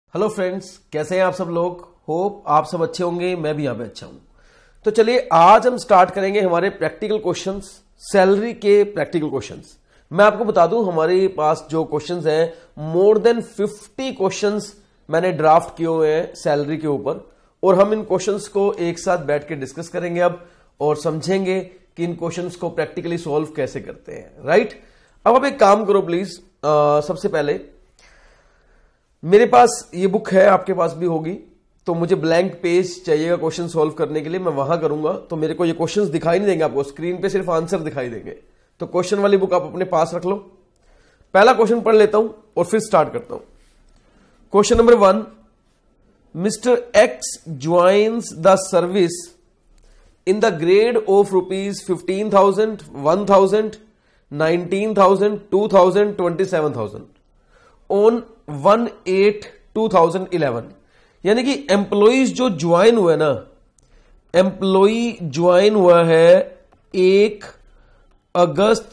Hello friends, कैसे हैं आप सब लोग। होप आप सब अच्छे होंगे, मैं भी यहाँ पे अच्छा हूं। तो चलिए आज हम स्टार्ट करेंगे हमारे प्रैक्टिकल क्वेश्चंस, सैलरी के प्रैक्टिकल क्वेश्चंस। मैं आपको बता दूं हमारे पास जो क्वेश्चंस हैं मोर देन 50 क्वेश्चंस मैंने ड्राफ्ट किए हुए हैं सैलरी के ऊपर, और हम इन क्वेश्चंस को एक साथ बैठ के डिस्कस करेंगे अब और समझेंगे कि इन क्वेश्चंस को प्रैक्टिकली सॉल्व कैसे करते हैं। राइट, अब आप एक काम करो प्लीज, सबसे पहले मेरे पास ये बुक है, आपके पास भी होगी, तो मुझे ब्लैंक पेज चाहिएगा क्वेश्चन सॉल्व करने के लिए। मैं वहां करूंगा तो मेरे को ये क्वेश्चंस दिखाई नहीं देंगे, आपको स्क्रीन पे सिर्फ आंसर दिखाई देंगे। तो क्वेश्चन वाली बुक आप अपने पास रख लो। पहला क्वेश्चन पढ़ लेता हूं और फिर स्टार्ट करता हूं। Question number 1, mister X joins the service in the grade of ₹15,000, 1,000, 19,000, 2,000, 27,000 on 1/8/2011। यानी कि एम्प्लॉइज जो ज्वाइन हुआ ना, एम्प्लॉई ज्वाइन हुआ है 1 अगस्त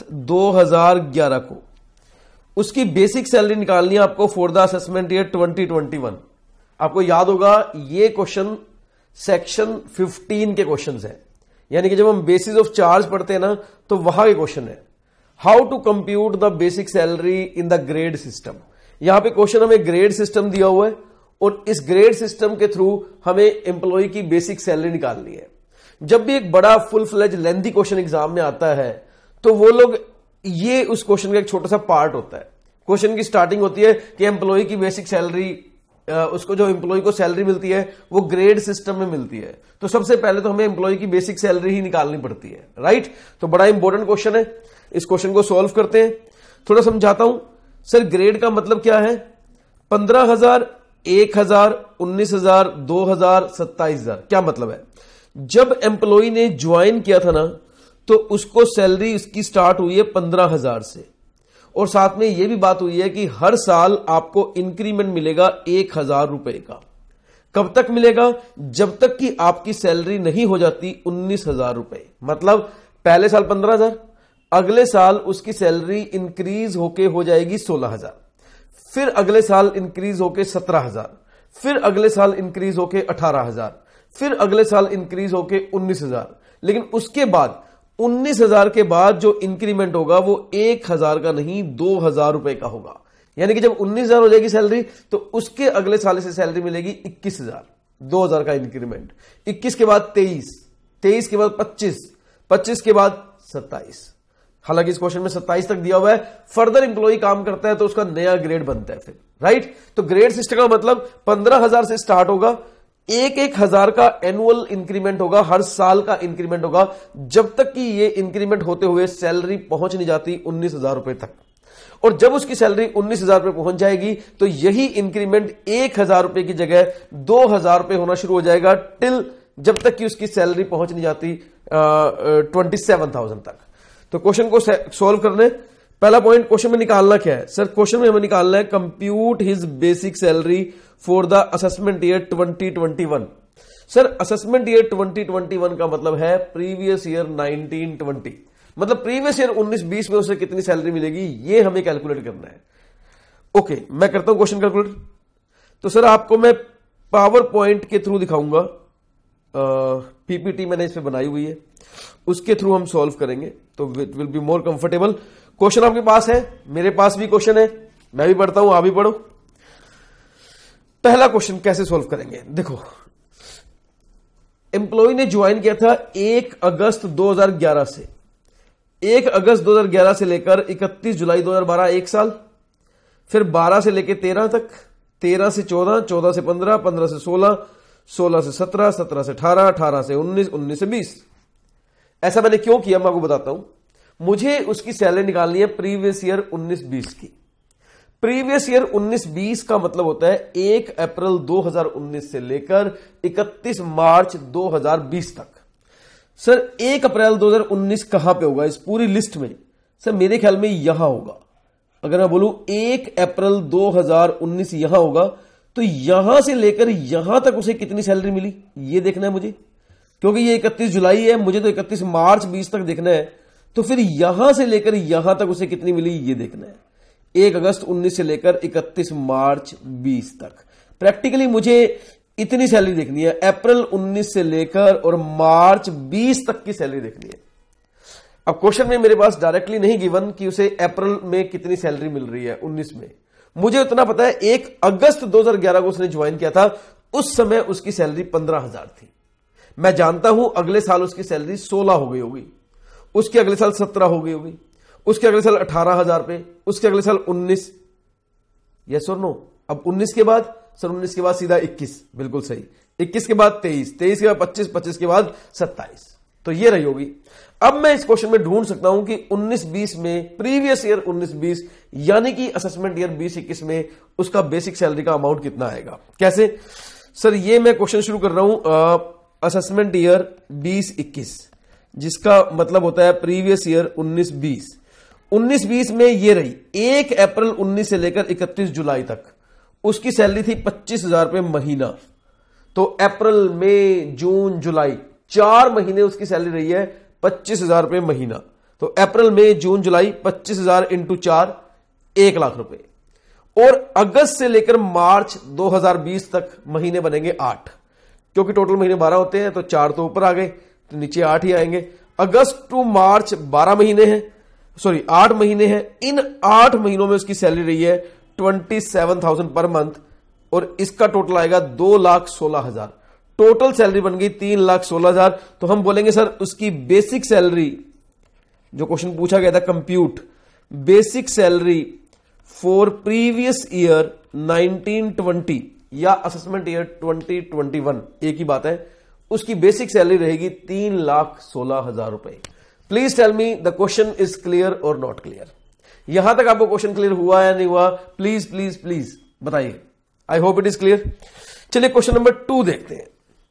2011 को। उसकी बेसिक सैलरी निकालनी है आपको फॉर द असेसमेंट ईयर 2021। आपको याद होगा ये क्वेश्चन सेक्शन 15 के क्वेश्चंस है, यानी कि जब हम बेसिस ऑफ चार्ज पढ़ते हैं ना तो वहां के क्वेश्चन है। How to compute the basic salary in the grade system. यहां पे क्वेश्चन हमें ग्रेड सिस्टम दिया हुआ है और इस ग्रेड सिस्टम के थ्रू हमें एम्प्लॉय की बेसिक सैलरी निकालनी है। जब भी एक बड़ा full fledge lengthy question exam में आता है तो वो लोग, ये उस क्वेश्चन का एक छोटा सा पार्ट होता है। क्वेश्चन की स्टार्टिंग होती है कि एम्प्लॉय की बेसिक सैलरी, उसको जो एम्प्लॉय को सैलरी मिलती है वो ग्रेड सिस्टम में मिलती है। तो सबसे पहले तो हमें एम्प्लॉय की बेसिक सैलरी ही निकालनी पड़ती है। राइट, तो बड़ा इंपॉर्टेंट क्वेश्चन है, इस क्वेश्चन को सॉल्व करते हैं। थोड़ा समझाता हूं। सर ग्रेड का मतलब क्या है? 15,000, 1,000, 19,000, 2,000, 27,000। क्या मतलब है? जब एम्प्लॉय ने ज्वाइन किया था ना तो उसको सैलरी इसकी स्टार्ट हुई है 15,000 से, और साथ में यह भी बात हुई है कि हर साल आपको इंक्रीमेंट मिलेगा 1,000 रुपए का। कब तक मिलेगा? जब तक कि आपकी सैलरी नहीं हो जाती 19,000 रुपए। मतलब पहले साल 15,000, अगले साल उसकी सैलरी इंक्रीज होके हो जाएगी 16,000, फिर अगले साल इंक्रीज होके 17,000, फिर अगले साल इंक्रीज होके 18,000, फिर अगले साल इंक्रीज होके 19,000। लेकिन उसके बाद 19,000 के बाद जो इंक्रीमेंट होगा वो 1,000 का नहीं 2,000 रुपए का होगा। यानी कि जब 19,000 हो जाएगी सैलरी तो उसके अगले साल से सैलरी मिलेगी 21,000, 2,000 का इंक्रीमेंट। 21 के बाद 23, 23 के बाद 25, 25 के बाद 27। हालांकि इस क्वेश्चन में 27 तक दिया हुआ है। फर्दर इंप्लॉई काम करता है तो उसका नया ग्रेड बनता है फिर। राइट, तो ग्रेड सिस्टम का मतलब 15,000 से स्टार्ट होगा, 1,000 का एनुअल इंक्रीमेंट होगा, हर साल का इंक्रीमेंट होगा, जब तक कि ये इंक्रीमेंट होते हुए सैलरी पहुंच नहीं जाती 19,000 रुपए तक। और जब उसकी सैलरी 19,000 रुपए पहुंच जाएगी तो यही इंक्रीमेंट 1,000 रुपए की जगह 2,000 रुपए होना शुरू हो जाएगा, टिल जब तक कि उसकी सैलरी पहुंच नहीं जाती 27,000 तक। तो क्वेश्चन को सॉल्व करने, पहला पॉइंट क्वेश्चन में निकालना क्या है? सर क्वेश्चन में हमें निकालना है compute his basic salary for the assessment year 2021। Sir assessment year 2021 का मतलब है प्रीवियस ईयर 1920, मतलब प्रीवियस ईयर 19-20 में उसे कितनी सैलरी मिलेगी ये हमें कैलकुलेट करना है। ओके, मैं करता हूं क्वेश्चन कैलकुलेट। तो सर आपको मैं पावर पॉइंट के थ्रू दिखाऊंगा, पीपीटी मैंने इस पे बनाई हुई है, उसके थ्रू हम सॉल्व करेंगे तो it will be more comfortable. Question आपके पास है, मेरे पास भी क्वेश्चन है, मैं भी पढ़ता हूं, आप भी पढ़ो। पहला क्वेश्चन कैसे सॉल्व करेंगे? देखो, एम्प्लॉय ने ज्वाइन किया था 1 अगस्त 2011 से, 1 अगस्त 2011 से लेकर 31 जुलाई 2012 एक साल, फिर 12 से लेकर 13 तक, 13 से 14, 14 से 15, 15 से 16, 16 से 17, 17 से 18, 18 से 19, 19 से 20। ऐसा मैंने क्यों किया मैं आपको बताता हूं। मुझे उसकी सैलरी निकालनी है प्रीवियस ईयर 19-20 की। प्रीवियस ईयर 19-20 का मतलब होता है 1 अप्रैल 2019 से लेकर 31 मार्च 2020 तक। सर 1 अप्रैल 2019 कहां पे होगा इस पूरी लिस्ट में? सर मेरे ख्याल में यहां होगा। अगर मैं बोलूं 1 अप्रैल 2019 यहां होगा तो यहां से लेकर यहां तक उसे कितनी सैलरी मिली ये देखना है मुझे, क्योंकि ये 31 जुलाई है, मुझे तो 31 मार्च 20 तक देखना है। तो फिर यहां से लेकर यहां तक उसे कितनी मिली ये देखना है। 1 अगस्त 19 से लेकर 31 मार्च 20 तक। प्रैक्टिकली मुझे इतनी सैलरी देखनी है, अप्रैल 19 से लेकर और मार्च 20 तक की सैलरी देखनी है। अब क्वेश्चन में मेरे पास डायरेक्टली नहीं गिवन कि उसे अप्रैल में कितनी सैलरी मिल रही है 19 में। मुझे उतना पता है 1 अगस्त 2011 को उसने ज्वाइन किया था, उस समय उसकी सैलरी 15,000 थी। मैं जानता हूं अगले साल उसकी सैलरी 16 हो गई होगी, उसके अगले साल 17 हो गई होगी, उसके अगले साल 18,000 पे, उसके अगले साल 19। यस और नो? अब 19 के बाद सर 19 के बाद सीधा 21, बिल्कुल सही। 21 के बाद 23, 23 के बाद 25, 25 के बाद 27, तो ये रही होगी। अब मैं इस क्वेश्चन में ढूंढ सकता हूं कि 19-20 में, प्रीवियस ईयर 19-20 यानी कि असेसमेंट ईयर 20-21 में उसका बेसिक सैलरी का अमाउंट कितना आएगा। कैसे सर? ये मैं क्वेश्चन शुरू कर रहा हूं असेसमेंट ईयर 20-21, जिसका मतलब होता है प्रीवियस ईयर 19-20। 19-20 में ये रही 1 अप्रैल 19 से लेकर 31 जुलाई तक उसकी सैलरी थी 25,000 रुपए महीना। तो अप्रैल, मई, जून, जुलाई 4 महीने उसकी सैलरी रही है 25,000 रुपए महीना। तो अप्रैल, मई, जून, जुलाई 25,000 इंटू 4, 1 लाख रुपए। और अगस्त से लेकर मार्च 2020 तक महीने बनेंगे 8, क्योंकि टोटल महीने 12 होते हैं, तो 4 तो ऊपर आ गए, तो नीचे 8 ही आएंगे। अगस्त टू मार्च 12 महीने हैं, सॉरी 8 महीने हैं। इन 8 महीनों में उसकी सैलरी रही है 27,000 पर मंथ, और इसका टोटल आएगा 2,16,000। टोटल सैलरी बन गई 3,16,000। तो हम बोलेंगे सर उसकी बेसिक सैलरी, जो क्वेश्चन पूछा गया था, compute basic salary for previous year 1920 या असेसमेंट ईयर 2021, एक ही बात है, उसकी बेसिक सैलरी रहेगी 3,16,000 रुपए। Please tell me the question is clear और नॉट क्लियर। यहां तक आपको क्वेश्चन क्लियर हुआ या नहीं हुआ? प्लीज प्लीज प्लीज बताइए। I hope it is clear. चलिए क्वेश्चन नंबर 2 देखते हैं।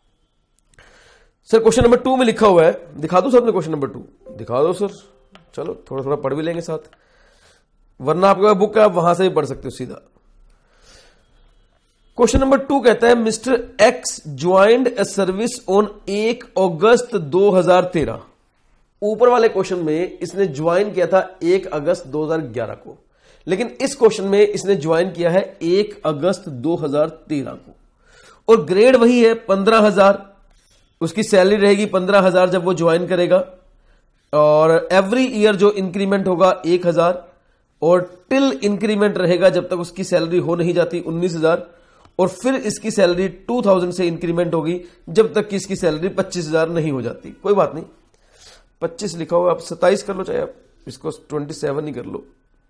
सर क्वेश्चन नंबर 2 में लिखा हुआ है, दिखा दो सर अपने क्वेश्चन नंबर 2, दिखा दो सर। चलो थोड़ा थोड़ा पढ़ भी लेंगे साथ, वरना आपके पास बुक है, आप वहां से भी पढ़ सकते हो सीधा। क्वेश्चन नंबर 2 कहता है mister X joined a service on 1 August 2013। ऊपर वाले क्वेश्चन में इसने ज्वाइन किया था 1 अगस्त 2011 को, लेकिन इस क्वेश्चन में इसने ज्वाइन किया है 1 अगस्त 2013 को, और ग्रेड वही है 15,000। उसकी सैलरी रहेगी 15,000 जब वो ज्वाइन करेगा, और एवरी ईयर जो इंक्रीमेंट होगा 1,000, और टिल इंक्रीमेंट रहेगा जब तक उसकी सैलरी हो नहीं जाती 19,000, और फिर इसकी सैलरी 2,000 से इंक्रीमेंट होगी जब तक कि इसकी सैलरी 25,000 नहीं हो जाती। कोई बात नहीं, 25 लिखा हुआ, आप 27 कर लो, चाहे आप इसको 27 ही कर लो,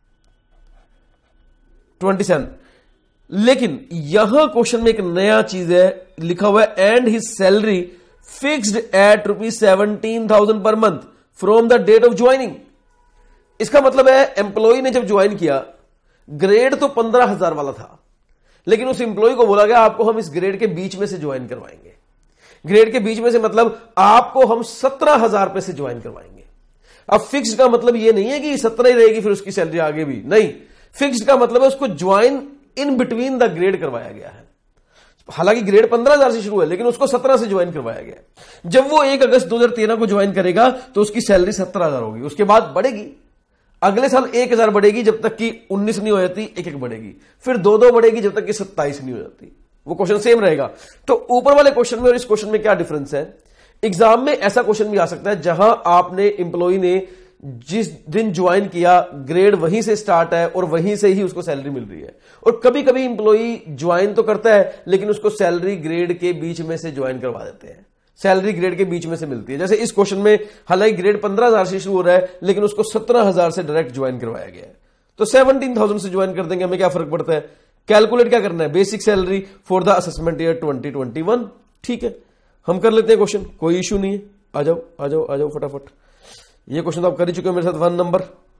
27। लेकिन यहां क्वेश्चन में एक नया चीज है, लिखा हुआ है and his salary fixed at ₹17,000 per month from the date of joining. इसका मतलब है एम्प्लॉय ने जब ज्वाइन किया, ग्रेड तो 15,000 वाला था, लेकिन उस एम्प्लॉय को बोला गया आपको हम इस ग्रेड के बीच में से ज्वाइन करवाएंगे। ग्रेड के बीच में से मतलब आपको हम 17,000 रुपए से ज्वाइन करवाएंगे। अब फिक्स्ड का मतलब ये नहीं है कि 17 ही रहेगी फिर उसकी सैलरी आगे भी, नहीं। फिक्स्ड का मतलब है उसको join in between the grade करवाया गया है। हालांकि ग्रेड 15,000 से शुरू है, लेकिन उसको 17 से ज्वाइन करवाया गया। जब वो 1 अगस्त 2013 को ज्वाइन करेगा तो उसकी सैलरी 17,000 होगी, उसके बाद बढ़ेगी, अगले साल 1,000 बढ़ेगी जब तक कि 19 नहीं हो जाती, 1-1 बढ़ेगी, फिर 2-2 बढ़ेगी जब तक कि 27 नहीं हो जाती। वो क्वेश्चन सेम रहेगा। तो ऊपर वाले क्वेश्चन में और इस क्वेश्चन में क्या डिफरेंस है? एग्जाम में ऐसा क्वेश्चन भी आ सकता है जहां आपने एम्प्लॉय ने जिस दिन ज्वाइन किया ग्रेड वहीं से स्टार्ट है और वहीं से ही उसको सैलरी मिल रही है, और कभी कभी एम्प्लॉय ज्वाइन तो करता है लेकिन उसको सैलरी ग्रेड के बीच में से ज्वाइन करवा देते हैं, सैलरी ग्रेड के बीच में से मिलती है। जैसे इस क्वेश्चन में हालांकि ग्रेड 15,000 से शुरू हो रहा है, लेकिन उसको 17,000 से डायरेक्ट ज्वाइन करवाया गया है, तो 17,000 से ज्वाइन कर देंगे, हमें क्या फर्क पड़ता है? कैलकुलेट क्या करना है? Basic salary for the assessment year 2021। ठीक है, हम कर लेते हैं क्वेश्चन, कोई इश्यू नहीं है। आ जाओ आ जाओ आ जाओ फटाफट। ये क्वेश्चन तो आप कर ही चुके हो मेरे साथ 1 नंबर।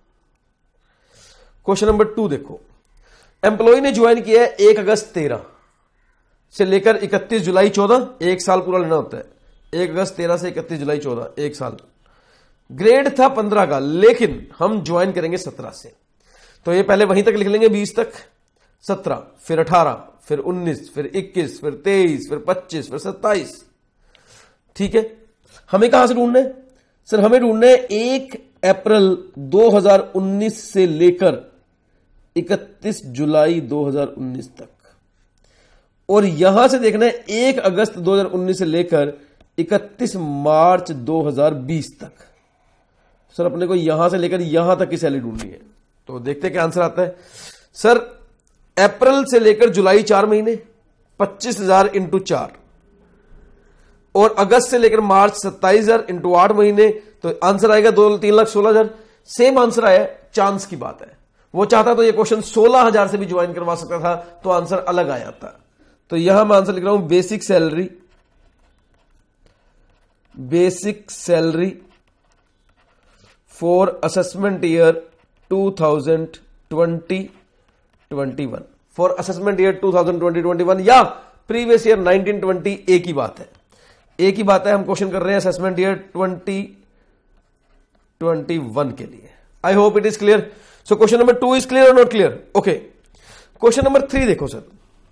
क्वेश्चन नंबर 2 देखो, एम्प्लॉय ने ज्वाइन किया है 1 अगस्त 13 से लेकर 31 जुलाई 14, 1 साल पूरा लेना होता है। 1 अगस्त 13 से 31 जुलाई 14, 1 साल। ग्रेड था 15 का, लेकिन हम ज्वाइन करेंगे 17 से, तो ये पहले वहीं तक लिख लेंगे 20 तक, 17 फिर 18 फिर 19 फिर 21 फिर 23 फिर 25 फिर 27। ठीक है, हमें कहां से ढूंढना है? सर हमें ढूंढना है 1 अप्रैल 2019 से लेकर 31 जुलाई 2019 तक। और यहां से देखना है 1 अगस्त 2019 से लेकर 31 मार्च 2020 तक। सर अपने को यहां से लेकर यहां तक की सैलरी ढूंढनी है, तो देखते हैं क्या आंसर आता है। सर अप्रैल से लेकर जुलाई 4 महीने 25,000 इंटू 4, और अगस्त से लेकर मार्च 27,000 इंटू 8 महीने, तो आंसर आएगा 3,16,000। सेम आंसर आया, चांस की बात है। वो चाहता तो ये क्वेश्चन 16,000 से भी ज्वाइन करवा सकता था, तो आंसर अलग आ जाता। तो यहां मैं आंसर लिख रहा हूं basic salary for assessment year 2020-21, for assessment year 2020-21 या प्रीवियस ईयर 1920, एक ही बात है, एक ही बात है। हम क्वेश्चन कर रहे हैं असेसमेंट ईयर 2021 के लिए। I hope it is clear. So question number 2 is clear और not clear? Okay, question number 3 देखो sir,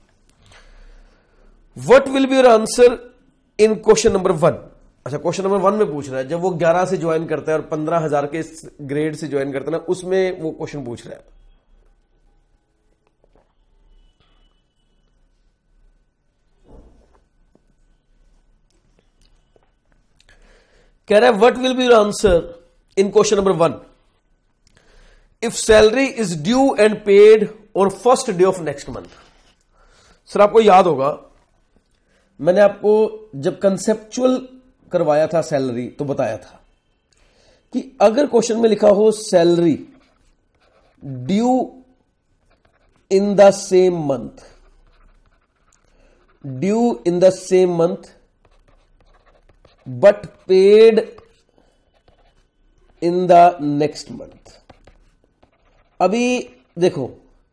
what will be your answer in question number 1? अच्छा, क्वेश्चन नंबर 1 में पूछ रहा है, जब वो 11 से ज्वाइन करता है और 15,000 के ग्रेड से ज्वाइन करता है ना, उसमें वो क्वेश्चन पूछ रहा है। कह रहा है what will be your answer in question number 1 if salary is due and paid on first day of next month. Sir आपको याद होगा, मैंने आपको जब कंसेप्चुअल करवाया था सैलरी तो बताया था कि अगर क्वेश्चन में लिखा हो salary due in the same month but paid in the next month. अभी देखो,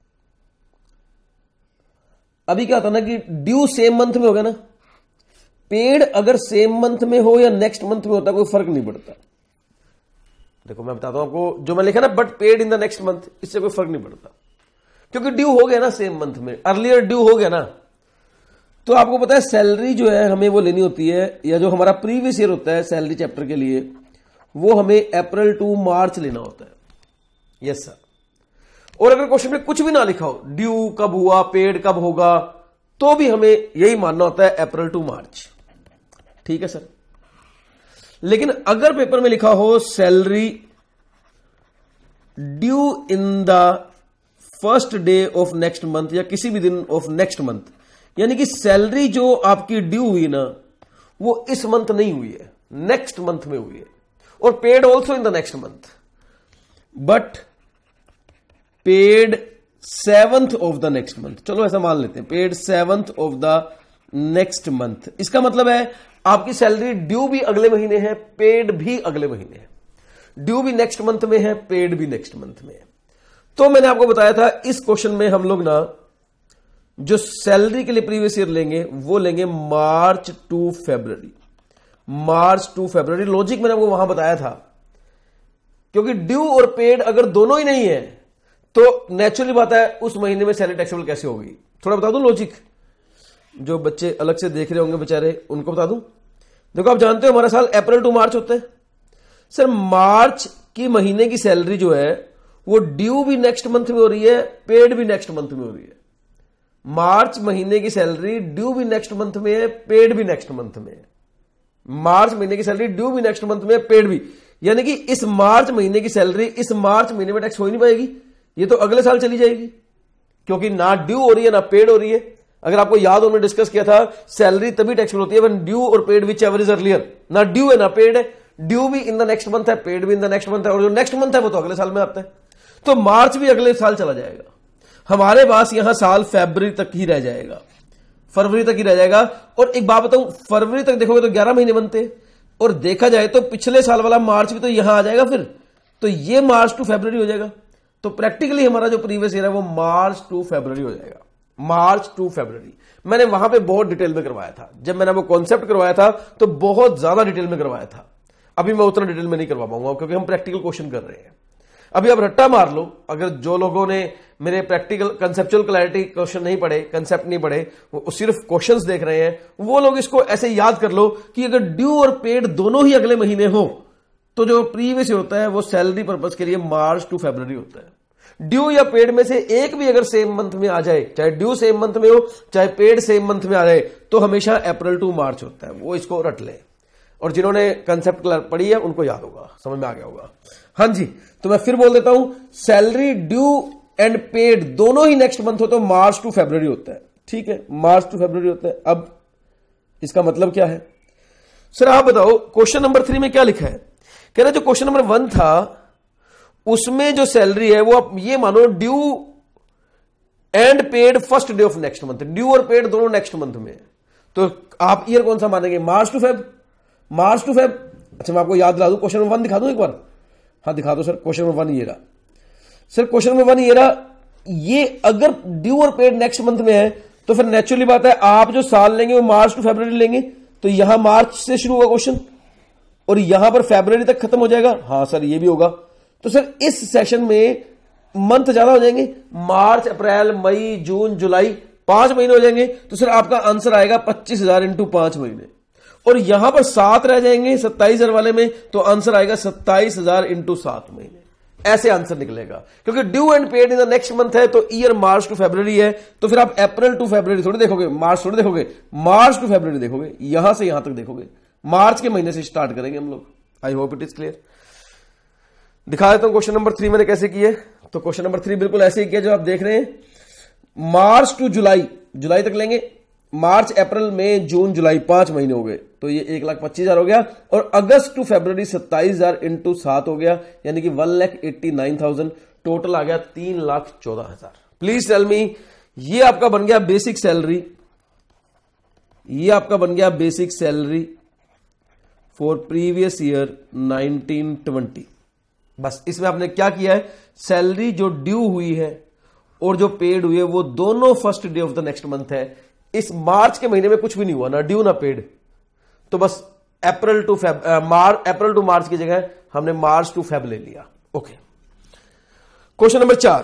अभी क्या होता ना कि ड्यू सेम मंथ में होगा ना, पेड अगर सेम मंथ में हो या नेक्स्ट मंथ में होता कोई फर्क नहीं पड़ता। देखो मैं बताता हूं आपको, जो मैं लिखा ना but paid in the next month, इससे कोई फर्क नहीं पड़ता क्योंकि ड्यू हो गया ना सेम मंथ में, अर्लियर ड्यू हो गया ना। तो आपको पता है सैलरी जो है हमें वो लेनी होती है, या जो हमारा प्रीवियस ईयर होता है सैलरी चैप्टर के लिए, वो हमें अप्रैल टू मार्च लेना होता है। Yes sir. और अगर क्वेश्चन में कुछ भी ना लिखा हो, ड्यू कब हुआ, पेड कब होगा, तो भी हमें यही मानना होता है अप्रैल टू मार्च। ठीक है सर। लेकिन अगर पेपर में लिखा हो salary due in the first day of next month या किसी भी दिन ऑफ नेक्स्ट मंथ, यानी कि सैलरी जो आपकी ड्यू हुई ना वो इस मंथ नहीं हुई है, नेक्स्ट मंथ में हुई है, और paid also in the next month but paid 7th of the next month. चलो ऐसा मान लेते हैं, paid 7th of the next month. इसका मतलब है आपकी सैलरी ड्यू भी अगले महीने है, पेड भी अगले महीने है, ड्यू भी नेक्स्ट मंथ में है, पेड भी नेक्स्ट मंथ में है। तो मैंने आपको बताया था इस क्वेश्चन में हम लोग ना जो सैलरी के लिए प्रीवियस ईयर लेंगे वो लेंगे मार्च टू फरवरी। लॉजिक मैंने आपको वहां बताया था, क्योंकि ड्यू और पेड अगर दोनों ही नहीं है तो नेचुरली बात है उस महीने में सैलरी टैक्सेबल कैसे होगी। थोड़ा बता दूं लॉजिक, जो बच्चे अलग से देख रहे होंगे बेचारे उनको बता दूं। देखो आप जानते हो हमारा साल अप्रैल टू मार्च होता है सर। मार्च की महीने की सैलरी जो है वो ड्यू भी नेक्स्ट मंथ में हो रही है, पेड भी नेक्स्ट मंथ में हो रही है। मार्च महीने की सैलरी ड्यू भी नेक्स्ट मंथ में है, पेड भी नेक्स्ट मंथ में है। मार्च महीने की सैलरी ड्यू भी नेक्स्ट मंथ में है, पेड भी, यानी कि इस मार्च महीने की सैलरी इस मार्च महीने में टैक्स हो ही नहीं पाएगी, ये तो अगले साल चली जाएगी, क्योंकि ना ड्यू हो रही है ना पेड हो रही है। अगर आपको याद हो, हमने डिस्कस किया था सैलरी तभी टैक्सेबल होती है व्हेन ड्यू और paid whichever is earlier. ना ड्यू है ना पेड है, ड्यू भी इन द नेक्स्ट मंथ है, पेड भी इन द नेक्स्ट मंथ है, और जो नेक्स्ट मंथ है वो तो अगले साल में आता है। तो मार्च भी अगले साल चला जाएगा, हमारे पास यहां साल फरवरी तक ही रह जाएगा, फरवरी तक ही रह जाएगा। और एक बात बताऊं, फरवरी तक देखोगे तो 11 महीने बनते, और देखा जाए तो पिछले साल वाला मार्च भी तो यहां आ जाएगा फिर, तो ये मार्च टू फरवरी हो जाएगा। तो प्रैक्टिकली हमारा जो प्रीवियस ईयर है वो मार्च टू फरवरी हो जाएगा, मार्च टू फरवरी। मैंने वहां पे बहुत डिटेल में करवाया था, जब मैंने वो कॉन्सेप्ट करवाया था तो बहुत ज्यादा डिटेल में करवाया था। अभी मैं उतना डिटेल में नहीं करवा पाऊंगा क्योंकि हम प्रैक्टिकल क्वेश्चन कर रहे हैं। अभी आप रट्टा मार लो, अगर जो लोगों ने मेरे प्रैक्टिकल कंसेप्चुअल क्लैरिटी क्वेश्चन नहीं पढ़े, कंसेप्ट नहीं पढ़े, वो सिर्फ क्वेश्चंस देख रहे हैं, वो लोग इसको ऐसे याद कर लो कि अगर ड्यू और पेड दोनों ही अगले महीने हो तो जो प्रीवियस होता है वो सैलरी पर्पज के लिए मार्च टू फरवरी होता है। ड्यू या पेड में से एक भी अगर सेम मंथ में आ जाए, चाहे ड्यू सेम मंथ में हो चाहे पेड सेम मंथ में आ जाए, तो हमेशा अप्रैल टू मार्च होता है। वो इसको रट ले, और जिन्होंने कंसेप्ट पढ़ी है उनको याद होगा, समझ में आ गया होगा। हाँ जी, तो मैं फिर बोल देता हूं, सैलरी ड्यू एंड पेड दोनों ही नेक्स्ट मंथ हो तो मार्च टू फरवरी होता है। ठीक है, मार्च टू फरवरी होता है। अब इसका मतलब क्या है सर, आप बताओ। क्वेश्चन नंबर 3 में क्या लिखा है? कह रहे जो क्वेश्चन नंबर 1 था उसमें जो सैलरी है वो आप ये मानो due and paid first day of next month, due और पेड दोनों नेक्स्ट मंथ में, तो आप ईयर कौन सा मानेंगे? March to Feb, March to Feb. अच्छा मैं आपको याद दिला दूं, क्वेश्चन नंबर 1 दिखा दूं एक बार। हाँ दिखा दो सर, क्वेश्चन नंबर 1 ये रहा सर, क्वेश्चन नंबर 1 ये रहा। ये अगर ड्यू और पेड नेक्स्ट मंथ में है तो फिर नेचुरली बात है आप जो साल लेंगे वो मार्च टू फरवरी लेंगे, तो यहां मार्च से शुरू होगा क्वेश्चन और यहां पर फरवरी तक खत्म हो जाएगा। हाँ सर ये भी होगा। तो सर इस सेशन में मंथ ज्यादा हो जाएंगे, मार्च अप्रैल मई जून जुलाई 5 महीने हो जाएंगे, तो सर आपका आंसर आएगा 25,000 इंटू 5 महीने। और यहां पर 7 रह जाएंगे 27,000 वाले में, तो आंसर आएगा 27,000 इंटू 7 महीने। ऐसे आंसर निकलेगा, क्योंकि due and paid in the next month है तो ईयर मार्च टू फरवरी है, तो फिर आप अप्रैल टू फरवरी थोड़ी देखोगे, मार्च थोड़ी देखोगे, मार्च टू फरवरी देखोगे, यहां से यहां तक देखोगे। मार्च के महीने से स्टार्ट करेंगे हम लोग। I hope it is clear. दिखा देता हूं क्वेश्चन नंबर 3 मैंने कैसे किए। तो क्वेश्चन नंबर 3 बिल्कुल ऐसे ही किया जो आप देख रहे हैं। मार्च टू जुलाई, जुलाई तक लेंगे, मार्च अप्रैल मई जून जुलाई 5 महीने हो गए, तो ये 1,25,000 हो गया। और अगस्त टू फरवरी 27,000 इंटू 7 हो गया, यानी कि 1,89,000। टोटल आ गया 3,14,000। प्लीज टेल मी, ये आपका बन गया बेसिक सैलरी, ये आपका बन गया basic salary for previous year 1920। बस इसमें आपने क्या किया है, सैलरी जो ड्यू हुई है और जो पेड हुई है वो दोनों first day of the next month है। इस मार्च के महीने में कुछ भी नहीं हुआ, ना ड्यू ना पेड, तो बस अप्रैल टू मार्च की जगह हमने मार्च टू फेब ले लिया। ओके, क्वेश्चन नंबर 4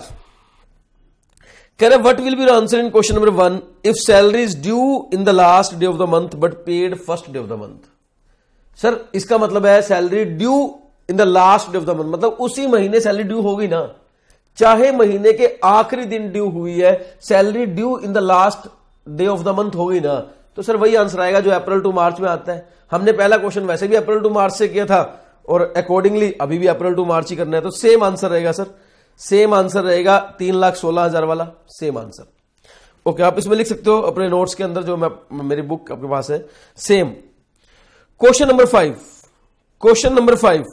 कह रहे what will be the answer in question number 1 if salary is due in the last day of the month but paid first day of the month. Sir इसका मतलब है salary due in the last day of the month, मतलब उसी महीने salary due होगी ना, चाहे महीने के आखिरी दिन ड्यू हुई है, salary due in the last day of the month होगी ना, तो सर वही आंसर आएगा जो अप्रैल टू मार्च में आता है। हमने पहला क्वेश्चन वैसे भी अप्रैल टू मार्च से किया था और अकॉर्डिंगली अभी भी अप्रैल टू मार्च ही करना है, तो सेम आंसर रहेगा सर, सेम आंसर रहेगा 3,16,000 वाला, सेम आंसर। ओके, आप इसमें लिख सकते हो अपने नोट्स के अंदर, जो मेरी बुक आपके पास है, same. Question number 5, question number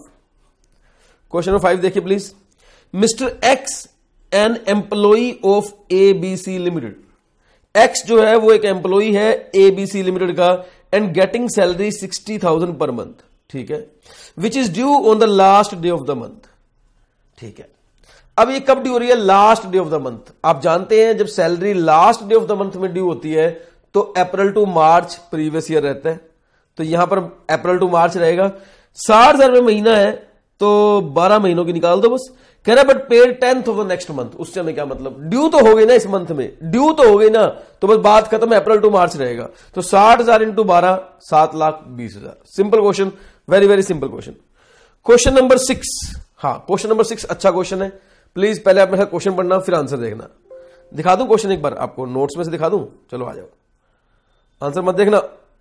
5 देखिए please. Mister X an employee of ABC limited. X जो है वो एक एम्प्लॉई है एबीसी लिमिटेड का and getting salary 60,000 per month, ठीक है, which is due on the last day of the month. ठीक है, अब ये कब ड्यू हो रही है? Last day of the month. आप जानते हैं जब salary last day of the month में ड्यू होती है तो April to March previous year रहता है, तो यहां पर अप्रैल टू मार्च रहेगा। 60,000 में महीना है तो 12 महीनों की निकाल दो बस। कह रहा but paid 10th of the next month. उससे हमें क्या मतलब, ड्यू तो हो गई ना इस मंथ में, ड्यू तो हो गई ना, तो बस बात खत्म है, अप्रैल टू मार्च रहेगा। तो 60,000 into 12 7,20,000। Simple question, very very simple question. Question number 6, हाँ क्वेश्चन नंबर 6 अच्छा क्वेश्चन है। प्लीज पहले आप मेरा क्वेश्चन पढ़ना फिर आंसर देखना। दिखा दूं क्वेश्चन एक बार आपको, नोट्स में से दिखा दूं? चलो आ जाओ, आंसर मत देखना,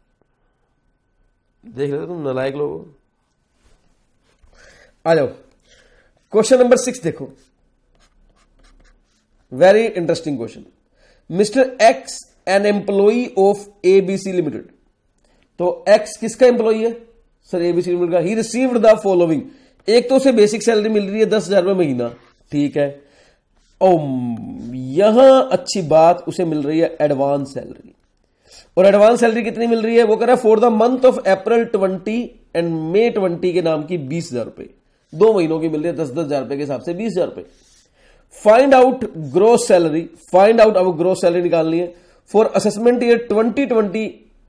देख रहे तुम नालायक लोग, आ जाओ। क्वेश्चन नंबर 6 देखो, very interesting question. Mister X an employee of ABC limited. तो एक्स किसका एम्प्लॉई है? सर एबीसी लिमिटेड का। He received the following. एक तो उसे बेसिक सैलरी मिल रही है 10,000 रुपए महीना, ठीक है, और यहां अच्छी बात उसे मिल रही है एडवांस सैलरी। और एडवांस सैलरी कितनी मिल रही है? वो कह रहा है for the month of April 20 and May 20 के नाम की 20,000 रुपए, 2 महीनों की मिल रही है 10,000 रुपए के हिसाब से 20,000 रुपए। Find out gross salary, find out अब ग्रोस सैलरी निकालनी है फॉर असेसमेंट ईयर 2021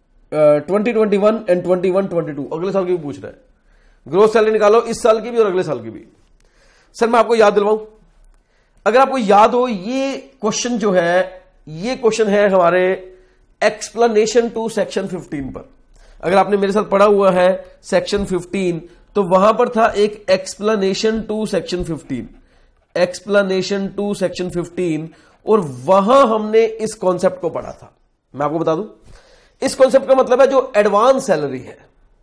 एंड 21-22। अगले साल की भी पूछ रहा है, ग्रोस सैलरी निकालो इस साल की भी और अगले साल की भी। सर मैं आपको याद दिलवाऊं, अगर आपको याद हो ये क्वेश्चन जो है, ये क्वेश्चन है हमारे एक्सप्लेनेशन टू सेक्शन 15 पर। अगर आपने मेरे साथ पढ़ा हुआ है सेक्शन 15, तो वहां पर था एक explanation to section 15। Explanation to section 15 और वहां हमने इस कॉन्सेप्ट को पढ़ा था। मैं आपको बता दूं, इस कॉन्सेप्ट का मतलब है जो एडवांस सैलरी है,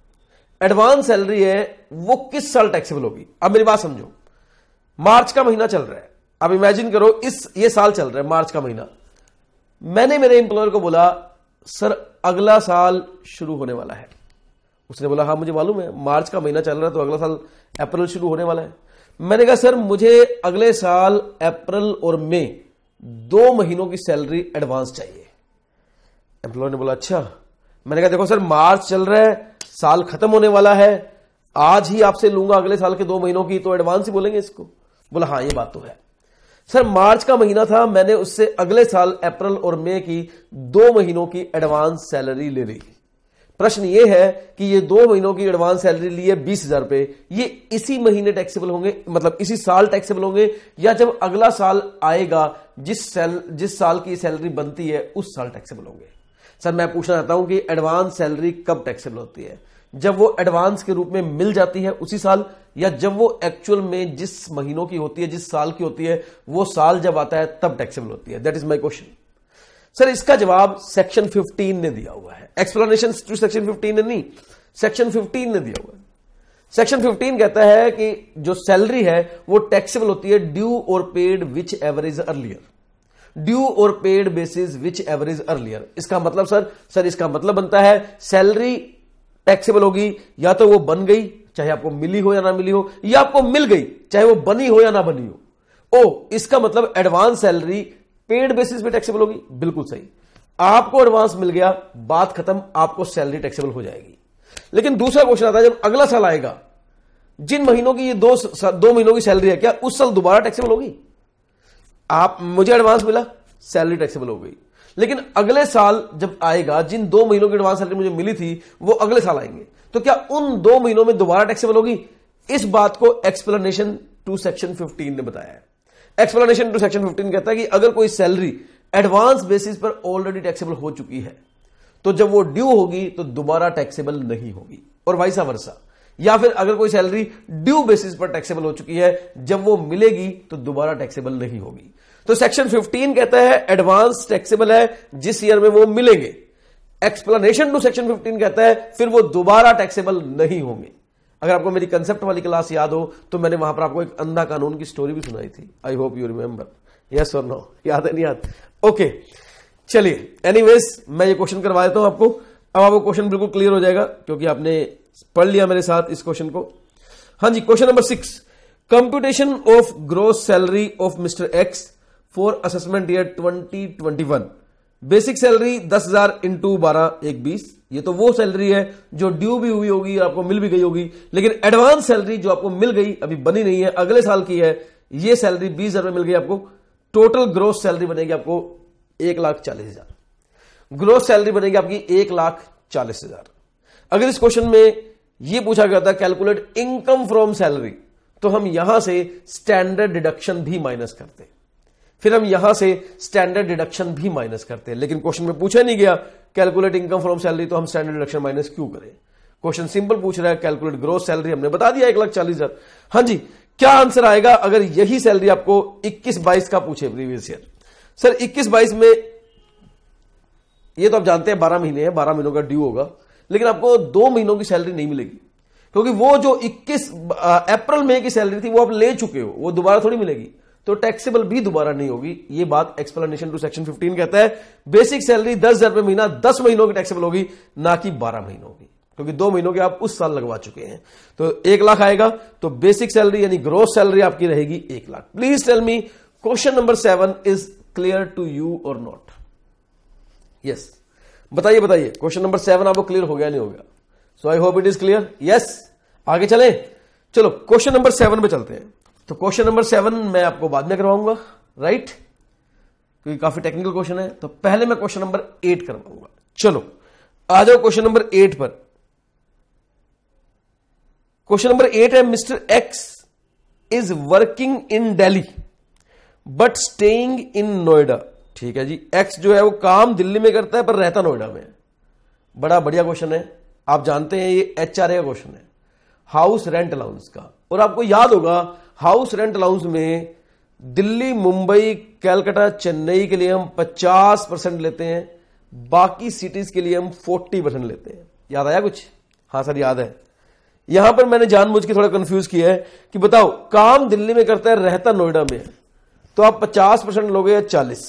एडवांस सैलरी है वो किस साल टैक्सेबल होगी। अब मेरी बात समझो, मार्च का महीना चल रहा है, अब इमेजिन करो ये साल चल रहा है, मार्च का महीना। मैंने मेरे एम्प्लॉयर को बोला सर अगला साल शुरू होने वाला है। उसने बोला हाँ मुझे मालूम है, मार्च का महीना चल रहा है तो अगला साल अप्रैल शुरू होने वाला है। मैंने कहा सर मुझे अगले साल अप्रैल और मई 2 महीनों की सैलरी एडवांस चाहिए। एम्प्लॉयर ने बोला अच्छा। मैंने कहा देखो सर मार्च चल रहा है, साल खत्म होने वाला है, आज ही आपसे लूंगा अगले साल के 2 महीनों की, तो एडवांस ही बोलेंगे इसको। बोला हाँ ये बात तो है। सर मार्च का महीना था, मैंने उससे अगले साल अप्रैल और मई की 2 महीनों की एडवांस सैलरी ले ली। प्रश्न ये है कि ये 2 महीनों की एडवांस सैलरी ली है 20,000 रुपए, ये इसी महीने टैक्सेबल होंगे, मतलब इसी साल टैक्सेबल होंगे, या जब अगला साल आएगा जिस साल की सैलरी बनती है उस साल टैक्सेबल होंगे। सर मैं पूछना चाहता हूं कि एडवांस सैलरी कब टैक्सेबल होती है, जब वो एडवांस के रूप में मिल जाती है उसी साल, या जब वो एक्चुअल में जिस महीनों की होती है, जिस साल की होती है, वो साल जब आता है तब टैक्सेबल होती है। That is my question. Sir इसका जवाब सेक्शन 15 ने दिया हुआ है, एक्सप्लेनेशन टू सेक्शन 15 ने नहीं, सेक्शन 15 ने दिया हुआ है। सेक्शन 15 कहता है कि जो सैलरी है वो टैक्सेबल होती है ड्यू और paid which average earlier, due और paid basis which average earlier. इसका मतलब सर इसका मतलब बनता है सैलरी टैक्सेबल होगी या तो वो बन गई, चाहे आपको मिली हो या ना मिली हो, या आपको मिल गई चाहे वो बनी हो या ना बनी हो। इसका मतलब एडवांस सैलरी पेड बेसिस पे टैक्सेबल होगी। बिल्कुल सही, आपको एडवांस मिल गया, बात खत्म, आपको सैलरी टैक्सेबल हो जाएगी। लेकिन दूसरा क्वेश्चन आता है जब अगला साल आएगा, जिन महीनों की ये 2 महीनों की सैलरी है, क्या उस साल दोबारा टैक्सेबल होगी? आप मुझे एडवांस मिला, सैलरी टैक्सेबल हो गई, लेकिन अगले साल जब आएगा, जिन 2 महीनों की एडवांस सैलरी मुझे मिली थी वो अगले साल आएंगे, तो क्या उन 2 महीनों में दोबारा टैक्सेबल होगी? इस बात को एक्सप्लेनेशन टू सेक्शन 15 ने बताया है। एक्सप्लेनेशन टू सेक्शन 15 कहता है कि अगर कोई सैलरी एडवांस बेसिस पर ऑलरेडी टैक्सेबल हो चुकी है तो जब वो ड्यू होगी तो दोबारा टैक्सेबल नहीं होगी, और वाइसा वर्सा। या फिर अगर कोई सैलरी ड्यू बेसिस पर टैक्सेबल हो चुकी है, जब वो मिलेगी तो दोबारा टैक्सेबल नहीं होगी। तो सेक्शन 15 कहता है एडवांस टैक्सेबल है जिस ईयर में वो मिलेंगे। एक्सप्लेनेशन टू सेक्शन 15 कहता है फिर वो दोबारा टैक्सेबल नहीं होंगे। अगर आपको मेरी कंसेप्ट वाली क्लास याद हो तो मैंने वहां पर आपको एक अंधा कानून की स्टोरी भी सुनाई थी। I hope you remember, yes और नो, याद है नहीं याद? ओके चलिए, एनीवेज मैं ये क्वेश्चन करवा देता हूं आपको। अब आपको क्वेश्चन बिल्कुल क्लियर हो जाएगा क्योंकि आपने पढ़ लिया मेरे साथ इस क्वेश्चन को। हाँ जी, question number 6, computation of gross salary of mister X for assessment year 2021। Basic salary 10,000 into 12 1 20। ये तो वो सैलरी है जो ड्यू भी हुई होगी, आपको मिल भी गई होगी, लेकिन एडवांस सैलरी जो आपको मिल गई अभी बनी नहीं है, अगले साल की है, ये सैलरी 20,000 में मिल गई आपको। टोटल ग्रोस सैलरी बनेगी आपको 1,40,000। ग्रोस सैलरी बनेगी आपकी 1,40,000। अगर इस क्वेश्चन में यह पूछा गया था कैलकुलेट इनकम फ्रॉम सैलरी, तो हम यहां से स्टैंडर्ड डिडक्शन भी माइनस करते, फिर हम यहां से स्टैंडर्ड डिडक्शन भी माइनस करते हैं। लेकिन क्वेश्चन में पूछा नहीं गया कैलकुलेट इनकम फ्रॉम सैलरी, तो हम स्टैंडर्ड डिडक्शन माइनस क्यों करें? क्वेश्चन सिंपल पूछ रहा है कैलकुलेट ग्रोस सैलरी, हमने बता दिया 1,40,000। हाँ जी, क्या आंसर आएगा अगर यही सैलरी आपको 21-22 का पूछे प्रीवियस ईयर? सर 21-22 में ये तो आप जानते हैं 12 महीने हैं, 12 महीनों का ड्यू होगा, लेकिन आपको 2 महीनों की सैलरी नहीं मिलेगी क्योंकि वो जो 21 अप्रैल मई की सैलरी थी वो आप ले चुके हो, वो दोबारा थोड़ी मिलेगी, तो टैक्सेबल भी दोबारा नहीं होगी। ये बात एक्सप्लेनेशन टू सेक्शन 15 कहता है। बेसिक सैलरी 10,000 रुपए महीना 10 महीनों की टैक्सेबल होगी, ना कि 12 महीनों की, क्योंकि 2 महीनों के आप उस साल लगवा चुके हैं। तो 1 लाख आएगा, तो बेसिक सैलरी यानी ग्रोस सैलरी आपकी रहेगी 1 lakh. Please tell me question number 7 is clear to you और नॉट? यस, बताइए क्वेश्चन नंबर 7 आपको क्लियर हो गया नहीं हो गया? So I hope it is clear. Yes, आगे चले, चलो क्वेश्चन नंबर 7 पे चलते हैं। तो क्वेश्चन नंबर 7 मैं आपको बाद में करवाऊंगा, राइट, क्योंकि काफी टेक्निकल क्वेश्चन है। तो पहले मैं क्वेश्चन नंबर 8 करवाऊंगा। चलो आ जाओ क्वेश्चन नंबर 8 पर। क्वेश्चन नंबर 8 है, mister X is working in Delhi but staying in Noida. ठीक है जी, एक्स जो है वो काम दिल्ली में करता है पर रहता नोएडा में। बड़ा बढ़िया क्वेश्चन है, आप जानते हैं ये HRA का क्वेश्चन है, हाउस रेंट अलाउंस का। और आपको याद होगा हाउस रेंट अलाउंस में दिल्ली, मुंबई, कैलकाटा, चेन्नई के लिए हम 50% लेते हैं, बाकी सिटीज के लिए हम 40% लेते हैं। याद आया कुछ? हाँ सर याद है। यहां पर मैंने जानबूझ के थोड़ा कंफ्यूज किया है कि बताओ काम दिल्ली में करता है, रहता नोएडा में है, तो आप 50% लोगे या 40?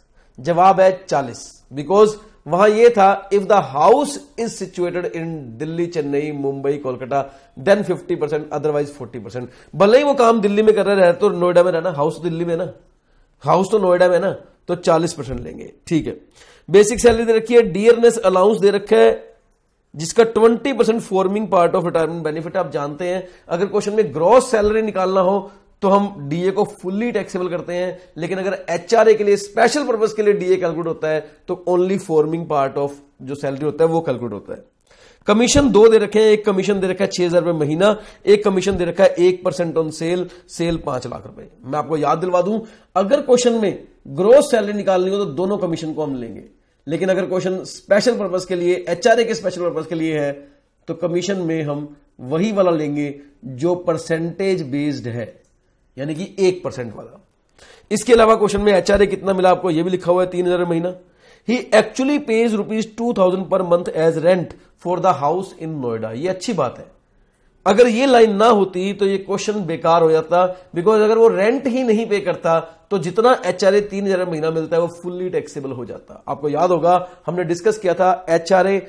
जवाब है 40, बिकॉज वहां यह था if the house is situated in Delhi, Chennai, Mumbai, Kolkata then 50%, otherwise 40%। भले ही वो काम दिल्ली में कर रहे हैं तो नोएडा में रहना, हाउस तो दिल्ली में ना, हाउस तो नोएडा में ना, तो 40% लेंगे। ठीक है। बेसिक सैलरी दे रखी है, डियरनेस अलाउंस दे रखा है जिसका 20% forming part of retirement benefit. आप जानते हैं अगर क्वेश्चन में ग्रॉस सैलरी निकालना हो तो हम डीए को फुल्ली टैक्सेबल करते हैं, लेकिन अगर एचआरए के लिए स्पेशल पर्पस के लिए डीए कैलकुलेट होता है तो ओनली फॉर्मिंग पार्ट ऑफ जो सैलरी होता है वो कैलकुलेट होता है। कमीशन 2 दे रखे हैं, एक कमीशन दे रखा है 6,000 रुपए महीना, एक कमीशन दे रखा है 1% ऑन सेल, सेल 5 लाख रुपए। मैं आपको याद दिलवा दूं, अगर क्वेश्चन में ग्रॉस सैलरी निकालनी हो तो दोनों कमीशन को हम लेंगे, लेकिन अगर क्वेश्चन स्पेशल पर्पस के लिए, एचआरए के स्पेशल पर्पस के लिए है तो कमीशन में हम वही वाला लेंगे जो परसेंटेज बेस्ड है, यानी कि 1% वाला। इसके अलावा क्वेश्चन में एचआरए कितना मिला आपको यह भी लिखा हुआ है 3,000 महीना। ही actually pays ₹2,000 per month as rent for the house in Noida. ये अच्छी बात है। अगर ये लाइन ना होती तो ये क्वेश्चन बेकार हो जाता, बिकॉज अगर वो रेंट ही नहीं पे करता तो जितना एचआरए 3,000 महीना मिलता है वो फुल्ली टैक्सेबल हो जाता। आपको याद होगा हमने डिस्कस किया था एचआरए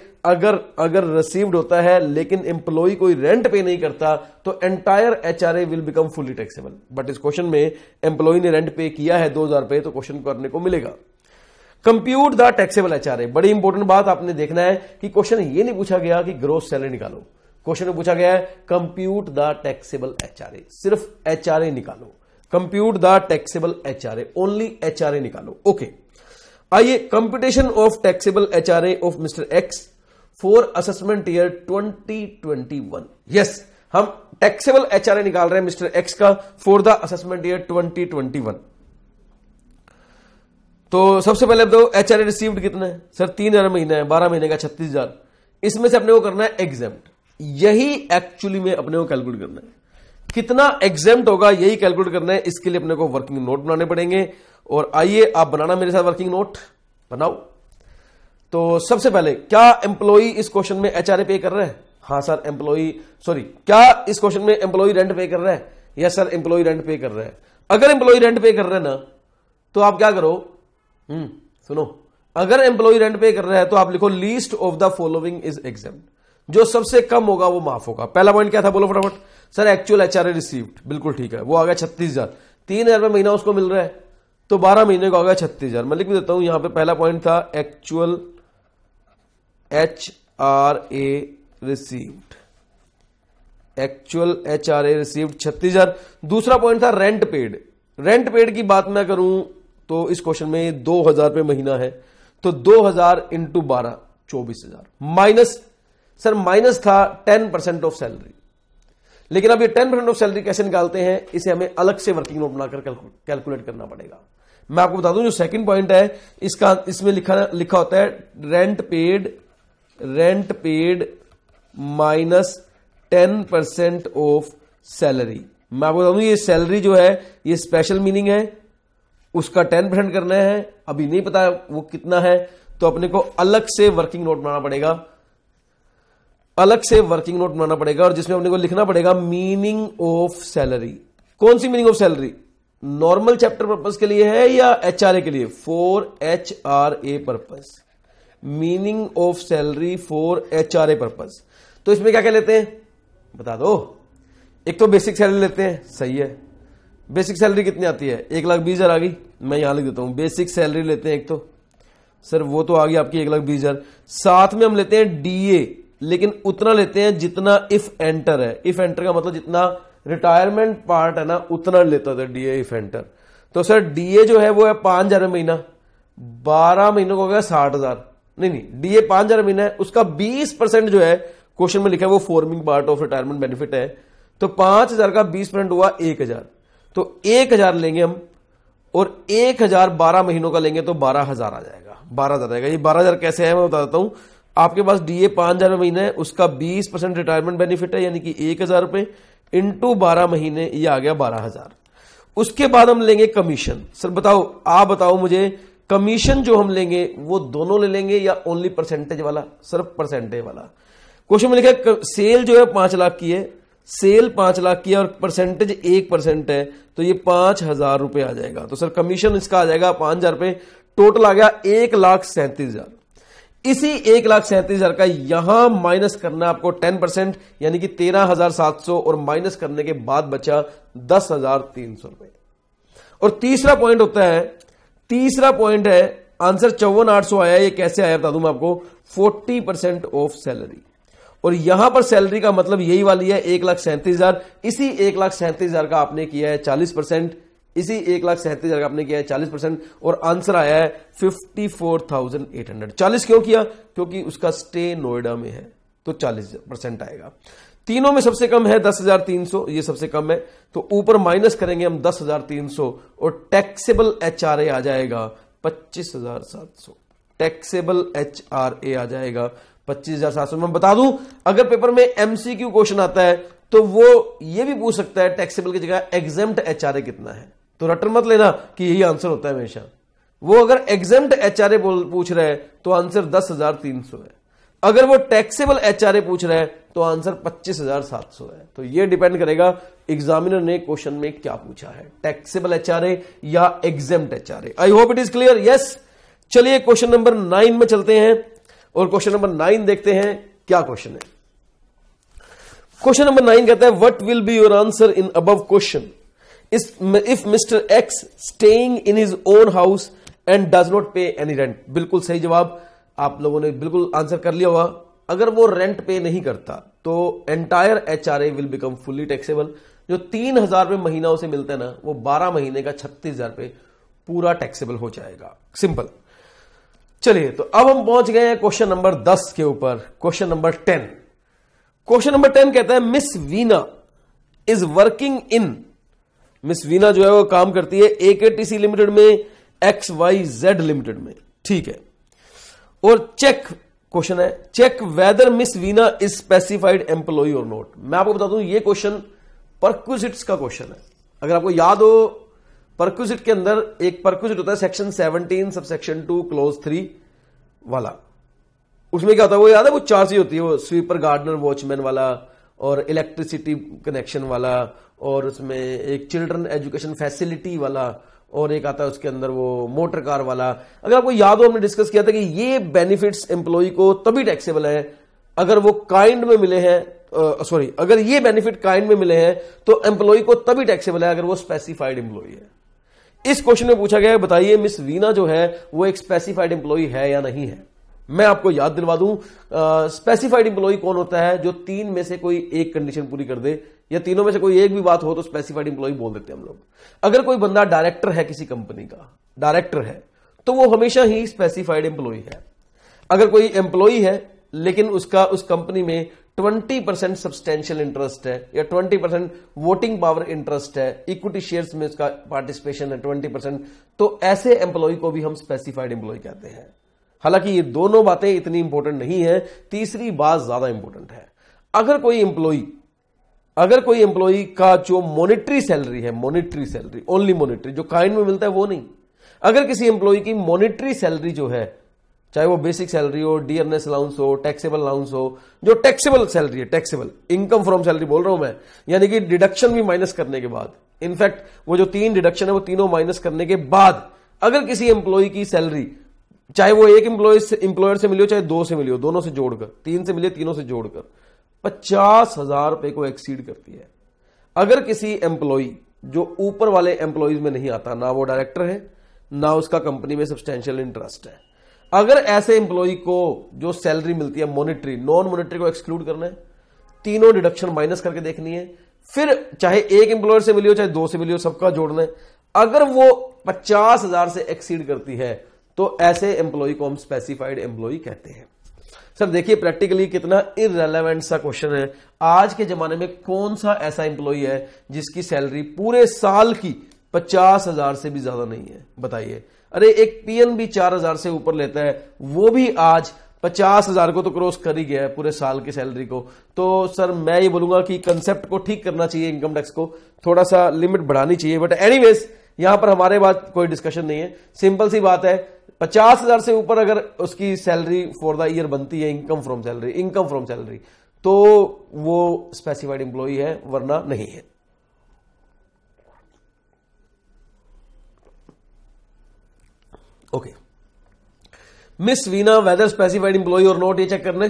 अगर रिसीव्ड होता है लेकिन एम्प्लॉय कोई रेंट पे नहीं करता तो entire HRA will become fully taxable. But इस क्वेश्चन में एम्प्लॉय ने रेंट पे किया है 2,000 रुपए, तो क्वेश्चन करने को मिलेगा। Compute the taxable HRA. बड़ी इंपॉर्टेंट बात आपने देखना है कि क्वेश्चन ये नहीं पूछा गया कि ग्रॉस सैलरी निकालो, क्वेश्चन में पूछा गया है कंप्यूट द टैक्सेबल एचआरए, सिर्फ एचआरए निकालो। Compute the taxable HRA, only HRA निकालो। ओके, आइए computation of taxable HRA of mister X for assessment year 2021। Yes, हम टैक्सेबल एचआरए निकाल रहे हैं मिस्टर एक्स का फॉर द असेसमेंट ईयर 2021। तो सबसे पहले बताओ एचआरए रिसीव्ड कितना है सर? 3,000 महीना है, 12 महीने का 36,000। इसमें से अपने को करना है एग्जेम्प्ट, यही एक्चुअली में अपने को कैलकुलेट करना है। कितना एग्जेम्प्ट होगा यही कैलकुलेट करना है। इसके लिए अपने को वर्किंग नोट बनाने पड़ेंगे, और आइए आप बनाना मेरे साथ वर्किंग नोट बनाओ। तो सबसे पहले क्या एम्प्लॉई इस क्वेश्चन में एचआरए पे कर रहा है? हाँ सर एम्प्लॉई, सॉरी, क्या इस क्वेश्चन में एम्प्लॉई रेंट पे कर रहा है? यस सर एम्प्लॉई रेंट पे कर रहा है। अगर एम्प्लॉई रेंट पे कर रहे हैं ना तो आप क्या करो, सुनो, अगर एम्प्लॉय रेंट पे कर रहा है तो आप लिखो least of the following is exempt, जो सबसे कम होगा वो माफ होगा। पहला पॉइंट क्या था बोलो फटाफट? सर एक्चुअल एचआरए रिसीव्ड, बिल्कुल ठीक है, वो आ गया 36,000। 3,000 रुपए महीना उसको मिल रहा है तो 12 महीने को आ गया 36,000। मैं लिख भी देता हूं, यहां पे पहला पॉइंट था actual HRA received, actual HRA received 36,000। दूसरा पॉइंट था रेंट पेड। रेंट पेड की बात मैं करूं तो इस क्वेश्चन में 2,000 रुपए महीना है, तो 2,000 इंटू 12 24,000 माइनस, सर माइनस था 10% ऑफ सैलरी। लेकिन अब ये 10% ऑफ सैलरी कैसे निकालते हैं, इसे हमें अलग से वर्किंग नोट बनाकर कैलकुलेट करना पड़ेगा। मैं आपको बता दूं जो सेकंड पॉइंट है इसका, इसमें लिखा होता है rent paid minus 10% of salary. मैं आपको बता दूं ये सैलरी जो है ये स्पेशल मीनिंग है, उसका 10% करना है, अभी नहीं पता वो कितना है, तो अपने को अलग से वर्किंग नोट बनाना पड़ेगा, अलग से वर्किंग नोट बनाना पड़ेगा, और जिसमें अपने को लिखना पड़ेगा मीनिंग ऑफ सैलरी। कौन सी meaning of salary? Normal chapter purpose के लिए है या एचआरए के लिए? For HRA purpose, meaning of salary for HRA purpose. तो इसमें क्या क्या लेते हैं बता दो। एक तो बेसिक सैलरी लेते हैं, सही है। बेसिक सैलरी कितनी आती है? 1,20,000 आ गई। मैं यहां लिख देता हूं बेसिक सैलरी लेते हैं एक तो, सर वो तो आ गई आपकी 1,20,000। साथ में हम लेते हैं डीए, लेकिन उतना लेते हैं जितना इफ एंटर है। इफ एंटर का मतलब जितना रिटायरमेंट पार्ट है ना उतना लेता था डीए इफ एंटर। तो सर डीए जो है वो है 5,000 महीना, 12 महीनों को हो गया 60,000। नहीं, डीए 5,000 महीना है, उसका 20% जो है क्वेश्चन में लिखा है वो forming part of retirement benefit है। तो 5,000 का 20% हुआ 1,000, तो 1,000 लेंगे हम, और 1,000 12 महीनों का लेंगे तो 12,000 आ जाएगा। 12,000 आएगा। ये 12,000 कैसे है मैं बता देता हूं। आपके पास डीए 5,000 महीना है, उसका 20% रिटायरमेंट बेनिफिट है यानी कि 1,000 रुपए इंटू 12 महीने, ये आ गया 12,000। उसके बाद हम लेंगे कमीशन। सर बताओ, आप बताओ मुझे, कमीशन जो हम लेंगे वो दोनों ले लेंगे या ओनली परसेंटेज वाला? सिर्फ परसेंटेज वाला। क्वेश्चन में लिखा है सेल जो है 5 लाख की है, सेल 5 लाख की है और परसेंटेज 1% है, तो ये 5,000 रुपए आ जाएगा। तो सर कमीशन इसका आ जाएगा 5,000 रुपए, टोटल आ गया 1,37,000। इसी 1,37,000 का यहां माइनस करना आपको 10%, यानी कि 13,700 और माइनस करने के बाद बचा 10,300 रुपए। और तीसरा पॉइंट होता है, तीसरा पॉइंट है आंसर 54,800 आया। ये कैसे आया बता दूं मैं आपको, 40% ऑफ सैलरी। और यहां पर सैलरी का मतलब यही वाली है 1,37,000। इसी 1,37,000 का आपने किया है 40%, इसी 1,37,000 का आपने किया है 40% और आंसर आया है 54,800। 40 क्यों किया? क्योंकि उसका स्टे नोएडा में है, तो 40% आएगा। तीनों में सबसे कम है 10,300, ये सबसे कम है, तो ऊपर माइनस करेंगे हम 10,300 और टैक्सेबल एचआरए आ जाएगा 25,700। टैक्सेबल एचआरए आ जाएगा 25,700। मैं बता दूं, अगर पेपर में एमसीक्यू क्वेश्चन आता है तो वो ये भी पूछ सकता है टैक्सेबल की जगह एग्जेम्प्ट एचआरए कितना है, तो रटन मत लेना कि यही आंसर होता है हमेशा। वो अगर एग्जेम्प्ट एचआरए पूछ रहा है तो आंसर 10,300 है, अगर वो टैक्सेबल एचआरए पूछ रहा है तो आंसर 25,700 है। तो ये डिपेंड करेगा एग्जामिनर ने क्वेश्चन में क्या पूछा है, टैक्सेबल एचआरए या exempt HRA. I hope it is clear. Yes, चलिए क्वेश्चन नंबर 9 में चलते हैं और क्वेश्चन नंबर 9 देखते हैं क्या क्वेश्चन है। क्वेश्चन नंबर 9 कहता है what will be your answer in above question if mister X staying in his own house and does not pay any rent. बिल्कुल सही जवाब, आप लोगों ने बिल्कुल आंसर कर लिया होगा। अगर वो रेंट पे नहीं करता तो entire HRA will become fully taxable. जो 3,000 रुपए महीना उसे मिलता है ना, वो 12 महीने का 36,000 रुपए पूरा टैक्सेबल हो जाएगा। सिंपल। चलिए, तो अब हम पहुंच गए हैं क्वेश्चन नंबर 10 के ऊपर। Question number 10। क्वेश्चन नंबर 10 कहता है miss Veena is working in. Miss Veena जो है वो काम करती है एकेटीसी लिमिटेड में, XYZ लिमिटेड में, ठीक है। और चेक क्वेश्चन है, check whether miss Veena is specified employee or not. मैं आपको बता दूं ये क्वेश्चन परक्विजिट्स का क्वेश्चन है। अगर आपको याद हो, परक्विजिट के अंदर एक परक्विजिट होता है सेक्शन 17 सबसेक्शन 2 क्लोज 3 वाला। उसमें क्या होता है, वो याद है, वो 4 चीज होती है, वो स्वीपर, गार्डनर, वॉचमैन वाला और इलेक्ट्रिसिटी कनेक्शन वाला, और उसमें एक चिल्ड्रन एजुकेशन फैसिलिटी वाला, और एक आता है उसके अंदर वो मोटर कार वाला। अगर आपको याद हो, हमने डिस्कस किया था कि ये बेनिफिट्स एम्प्लॉय को तभी टैक्सेबल है अगर वो काइंड में मिले हैं, अगर ये बेनिफिट काइंड में मिले हैं तो एम्प्लॉय को तभी टैक्सेबल है अगर वो स्पेसिफाइड एम्प्लॉय है। इस क्वेश्चन में पूछा गया है बताइए मिस वीना जो है वो एक स्पेसिफाइड एम्प्लॉय है या नहीं है। मैं आपको याद दिलवा दूं, स्पेसिफाइड एम्प्लॉय कौन होता है, जो 3 में से कोई एक कंडीशन पूरी कर दे, या तीनों में से कोई एक भी बात हो तो स्पेसिफाइड एम्प्लॉय बोल देते हैं हम लोग। अगर कोई बंदा डायरेक्टर है, किसी कंपनी का डायरेक्टर है, तो वो हमेशा ही स्पेसिफाइड एम्प्लॉय है। अगर कोई एम्प्लॉय है लेकिन उसका उस कंपनी में 20% सब्सटेंशियल इंटरेस्ट है या 20% वोटिंग पावर इंटरेस्ट है, इक्विटी शेयर्स में उसका पार्टिसिपेशन है 20%, तो ऐसे एम्प्लॉय को भी हम स्पेसिफाइड एम्प्लॉय कहते हैं। हालांकि ये दोनों बातें इतनी इंपॉर्टेंट नहीं है, तीसरी बात ज्यादा इंपॉर्टेंट है। अगर कोई एम्प्लॉय का जो मॉनिटरी सैलरी है, मॉनिटरी सैलरी, ओनली मॉनिटरी, जो काइंड में मिलता है वो नहीं, अगर किसी एम्प्लॉय की मॉनिटरी सैलरी जो है, चाहे वो बेसिक सैलरी हो, डियरनेस अलाउंस हो, टैक्सेबल अलाउंस हो, जो टैक्सेबल सैलरी है, टैक्सेबल इनकम फ्रॉम सैलरी बोल रहा हूं मैं, यानी कि डिडक्शन भी माइनस करने के बाद, इनफैक्ट वो जो 3 डिडक्शन है वो तीनों माइनस करने के बाद, अगर किसी एम्प्लॉय की सैलरी, चाहे वो एक एम्प्लॉयर से मिली हो, चाहे 2 से मिली हो, दोनों से जोड़कर, 3 से मिली, तीनों से जोड़कर 50,000 रुपए को एक्सीड करती है। अगर किसी एम्प्लॉय जो ऊपर वाले एम्प्लॉयज में नहीं आता, ना वो डायरेक्टर है, ना उसका कंपनी में सब्सटेंशियल इंटरेस्ट है, अगर ऐसे एम्प्लॉय को जो सैलरी मिलती है मॉनिटरी, नॉन मॉनिटरी को एक्सक्लूड करना है, तीनों डिडक्शन माइनस करके देखनी है, फिर चाहे एक एम्प्लॉयर से मिली हो, चाहे 2 से मिली हो, सबका जोड़ना है। अगर वो 50,000 से एक्सीड करती है तो ऐसे एम्प्लॉय को हम स्पेसिफाइड एम्प्लॉय कहते हैं। सर देखिए प्रैक्टिकली कितना इररेलेवेंट सा क्वेश्चन है। आज के जमाने में कौन सा ऐसा एम्प्लॉय है जिसकी सैलरी पूरे साल की 50,000 से भी ज्यादा नहीं है, बताइए। अरे एक पीएन भी 4,000 से ऊपर लेता है, वो भी आज 50,000 को तो क्रॉस कर ही गया है पूरे साल की सैलरी को। तो सर मैं ये बोलूंगा कि कंसेप्ट को ठीक करना चाहिए, इनकम टैक्स को थोड़ा सा लिमिट बढ़ानी चाहिए। बट एनीवेज यहां पर हमारे बात कोई डिस्कशन नहीं है, सिंपल सी बात है 50,000 से ऊपर अगर उसकी सैलरी फॉर द ईयर बनती है इनकम फ्रॉम सैलरी तो वो स्पेसिफाइड एम्प्लॉई है, वरना नहीं है। Okay, miss Veena whether specified employee or not, ये चेक करने।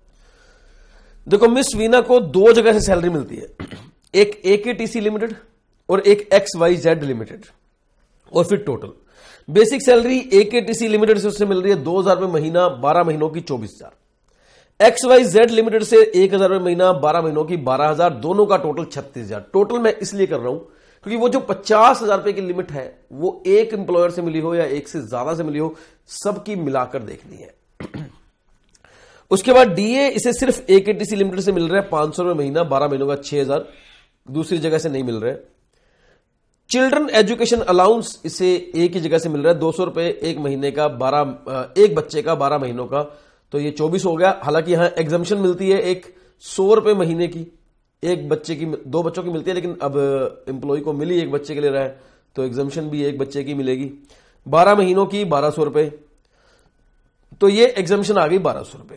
देखो मिस वीना को दो जगह से सैलरी मिलती है, एक एकेटीसी लिमिटेड और एक XYZ लिमिटेड, और फिर total basic salary AKTC limited से उससे मिल रही है 2,000 रुपए महीना, 12 महीनों की 24,000। XYZ लिमिटेड से 1,000 रुपए महीना, 12 महीनों की 12,000, दोनों का टोटल 36,000। टोटल मैं इसलिए कर रहा हूं क्योंकि वो जो 50,000 रुपए की लिमिट है वो एक एम्प्लॉयर से मिली हो या एक से ज्यादा से मिली हो, सबकी मिलाकर देखनी है। उसके बाद डीए, इसे सिर्फ एकेटीसी लिमिटेड से मिल रहा है 500 रुपए महीना, 12 महीनों का 6,000, दूसरी जगह से नहीं मिल रहा है। चिल्ड्रन एजुकेशन अलाउंस इसे एक ही जगह से मिल रहा है 200 रुपए एक महीने का, एक बच्चे का 12 महीनों का, तो ये 24 हो गया। हालांकि यहां एग्जम्पशन मिलती है एक 100 रुपए महीने की, एक बच्चे की, दो बच्चों की मिलती है, लेकिन अब एम्प्लॉय को मिली एक बच्चे के लिए रहा है तो एग्जम्पशन भी एक बच्चे की मिलेगी। 12 महीनों की 1,200 रुपए, तो ये एग्जम्पशन आ गई 1,200 रुपए,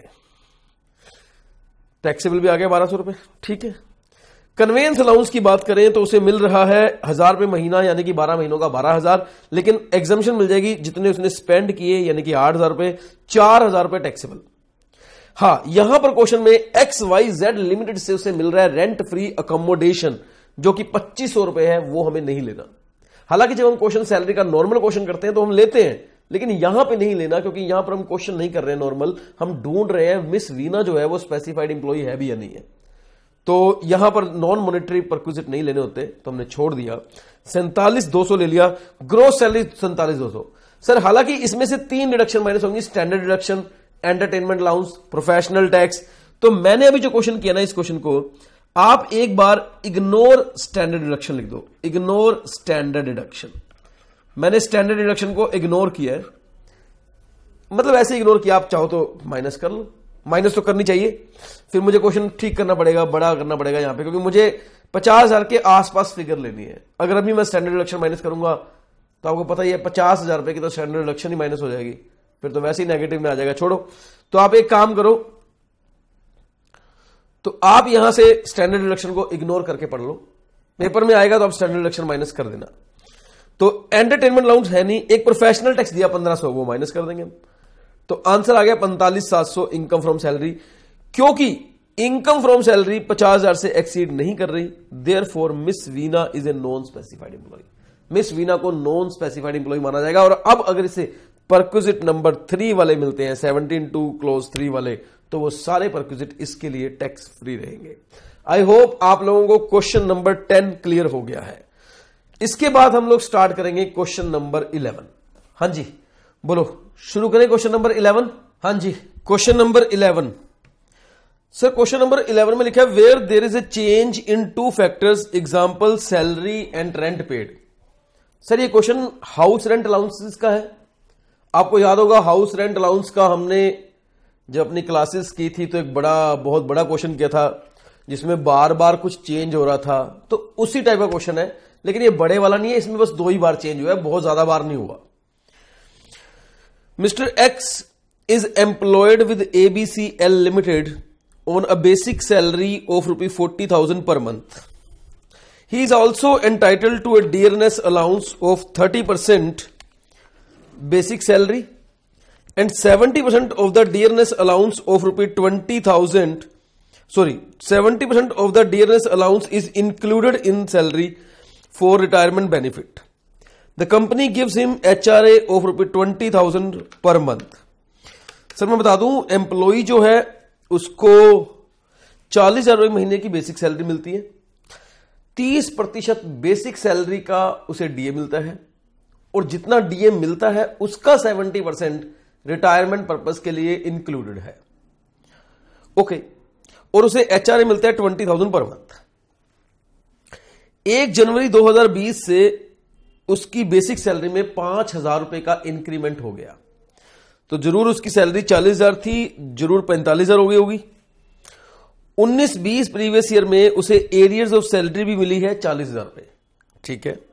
टैक्सेबल भी आ गया 1,200 रुपए, ठीक है। कन्वेंस अलाउंस की बात करें तो उसे मिल रहा है 1,000 रुपए महीना, यानी कि 12 महीनों का 12,000, लेकिन एग्जम्पशन मिल जाएगी जितने उसने स्पेंड किए, यानी कि 8,000 रुपए, 4,000 रुपए टैक्सेबल। हाँ, यहां पर क्वेश्चन में XYZ लिमिटेड से उसे मिल रहा है रेंट फ्री अकोमोडेशन, जो कि 2,500 रुपए है, वो हमें नहीं लेना। हालांकि जब हम क्वेश्चन सैलरी का नॉर्मल क्वेश्चन करते हैं तो हम लेते हैं, लेकिन यहां पे नहीं लेना, क्योंकि यहां पर हम क्वेश्चन नहीं कर रहे हैं नॉर्मल, हम ढूंढ रहे हैं मिस वीना जो है वो स्पेसिफाइड एम्प्लॉय है भी या नहीं है। तो यहां पर नॉन मॉनेटरी परक्विजिट नहीं लेने होते, तो हमने छोड़ दिया। 47,200 ले लिया, ग्रोस सैलरी 47,200। सर हालांकि इसमें से 3 डिडक्शन माइनस होंगी, standard deduction, entertainment allowance, professional tax. तो मैंने अभी जो क्वेश्चन किया ना, इस क्वेश्चन को आप एक बार इग्नोर स्टैंडर्ड डिडक्शन लिख दो, इग्नोर स्टैंडर्ड डिडक्शन। मैंने स्टैंडर्ड डिडक्शन को इग्नोर किया है, मतलब ऐसे इग्नोर किया, आप चाहो तो माइनस कर लो, माइनस तो करनी चाहिए, फिर मुझे क्वेश्चन ठीक करना पड़ेगा, बड़ा करना पड़ेगा यहां पे, क्योंकि मुझे 50,000 के आसपास फिगर लेनी है। अगर अभी मैं स्टैंडर्ड डिडक्शन माइनस करूंगा तो आपको पता ही है 50,000 रुपए की तो स्टैंडर्ड डिडक्शन ही माइनस हो जाएगी, फिर तो वैसे ही नेगेटिव में आ जाएगा, छोड़ो। तो आप एक काम करो, तो आप यहां से स्टैंडर्ड डिडक्शन को इग्नोर करके पढ़ लो, पेपर में आएगा तो आप स्टैंडर्ड डिडक्शन माइनस कर देना। तो एंटरटेनमेंट अलाउंस है नहीं, एक प्रोफेशनल टैक्स दिया 1,500, वो माइनस कर देंगे। तो आंसर आ गया 45,700 इनकम फ्रॉम सैलरी, क्योंकि इनकम फ्रॉम सैलरी 50,000 से एक्सीड नहीं कर रही, therefore miss Veena is a non specified employee. Miss Veena को नॉन स्पेसिफाइड एम्प्लॉय माना जाएगा। और अब अगर इसे परक्विजिट नंबर 3 वाले मिलते हैं, 17(2) क्लोज 3 वाले, तो वो सारे परक्विजिट इसके लिए टैक्स फ्री रहेंगे। आई होप आप लोगों को क्वेश्चन नंबर 10 क्लियर हो गया है। इसके बाद हम लोग स्टार्ट करेंगे क्वेश्चन नंबर 11। हाँ जी बोलो, शुरू करें क्वेश्चन नंबर 11। हाँ जी, question number 11। Sir question number 11 में लिखा है where there is a change in 2 factors, example salary and rent paid. Sir ये क्वेश्चन हाउस रेंट अलाउंसेस का है। आपको याद होगा हाउस रेंट अलाउंस का हमने जब अपनी क्लासेस की थी तो एक बहुत बड़ा क्वेश्चन किया था, जिसमें बार बार कुछ चेंज हो रहा था, तो उसी टाइप का क्वेश्चन है, लेकिन ये बड़े वाला नहीं है, इसमें बस 2 ही बार चेंज हुआ है, बहुत ज्यादा बार नहीं हुआ। Mr. X is employed with ABCL Limited on a basic salary of ₹40,000 per month. He is also entitled to a dearness allowance of 30% basic salary and 70% of the dearness allowance of ₹20,000. 70% of the dearness allowance is included in salary for retirement benefit. The company gives him HRA of ₹20,000 per month. Sir मैं बता दूं, employee जो है उसको 40,000 रुपए महीने की basic salary मिलती है, 30% बेसिक सैलरी का उसे डीए मिलता है, और जितना डीए मिलता है उसका 70% रिटायरमेंट पर्पस के लिए इंक्लूडेड है। ओके, और उसे एचआरए मिलता है 20,000 पर मंथ। 1 जनवरी 2020 से उसकी बेसिक सैलरी में 5,000 रुपए का इंक्रीमेंट हो गया, तो जरूर उसकी सैलरी 40,000 थी, जरूर 45,000 हो गई होगी। 19-20 प्रीवियस ईयर में उसे एरियर्स ऑफ सैलरी भी मिली है 40,000 रुपए, ठीक है।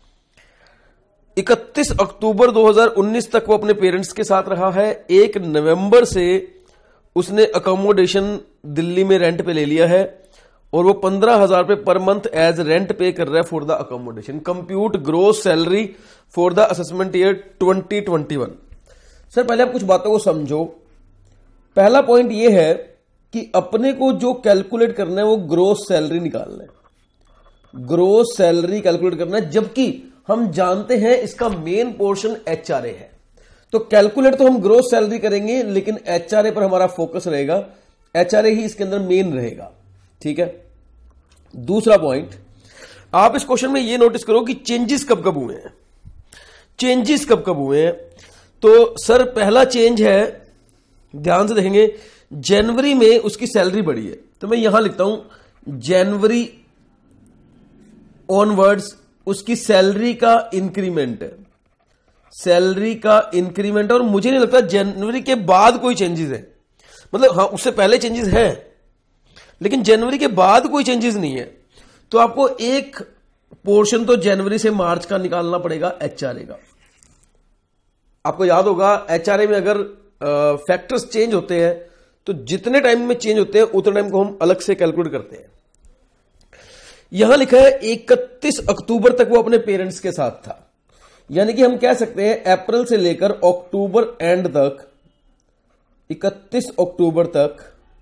31 अक्टूबर 2019 तक वो अपने पेरेंट्स के साथ रहा है। 1 नवंबर से उसने अकोमोडेशन दिल्ली में रेंट पे ले लिया है और वो 15,000 रुपए पर मंथ एज रेंट पे कर रहा है for the accommodation. Compute gross salary for the assessment year 2021। Sir पहले आप कुछ बातों को समझो। पहला पॉइंट ये है कि अपने को जो कैलकुलेट करना है वो ग्रोस सैलरी निकालना है, ग्रोस सैलरी कैलकुलेट करना है, जबकि हम जानते हैं इसका मेन पोर्शन एचआरए है। तो कैलकुलेट तो हम ग्रोस सैलरी करेंगे, लेकिन एचआरए पर हमारा फोकस रहेगा, एचआरए ही इसके अंदर मेन रहेगा, ठीक है। दूसरा पॉइंट, आप इस क्वेश्चन में ये नोटिस करो कि चेंजेस कब कब हुए हैं, चेंजेस कब कब हुए हैं। तो सर पहला चेंज है, ध्यान से देखेंगे, जनवरी में उसकी सैलरी बढ़ी है। तो मैं यहां लिखता हूं जनवरी ऑनवर्ड्स उसकी सैलरी का इंक्रीमेंट है, सैलरी का इंक्रीमेंट। और मुझे नहीं लगता जनवरी के बाद कोई चेंजेस है, मतलब हाँ उससे पहले चेंजेस है, लेकिन जनवरी के बाद कोई चेंजेस नहीं है। तो आपको एक पोर्शन तो जनवरी से मार्च का निकालना पड़ेगा एचआरए का। आपको याद होगा एचआरए में अगर फैक्टर्स चेंज होते हैं तो जितने टाइम में चेंज होते हैं उतने टाइम को हम अलग से कैलकुलेट करते हैं। यहां लिखा है 31 अक्टूबर तक वो अपने पेरेंट्स के साथ था, यानी कि हम कह सकते हैं अप्रैल से लेकर अक्टूबर एंड तक, 31 अक्टूबर तक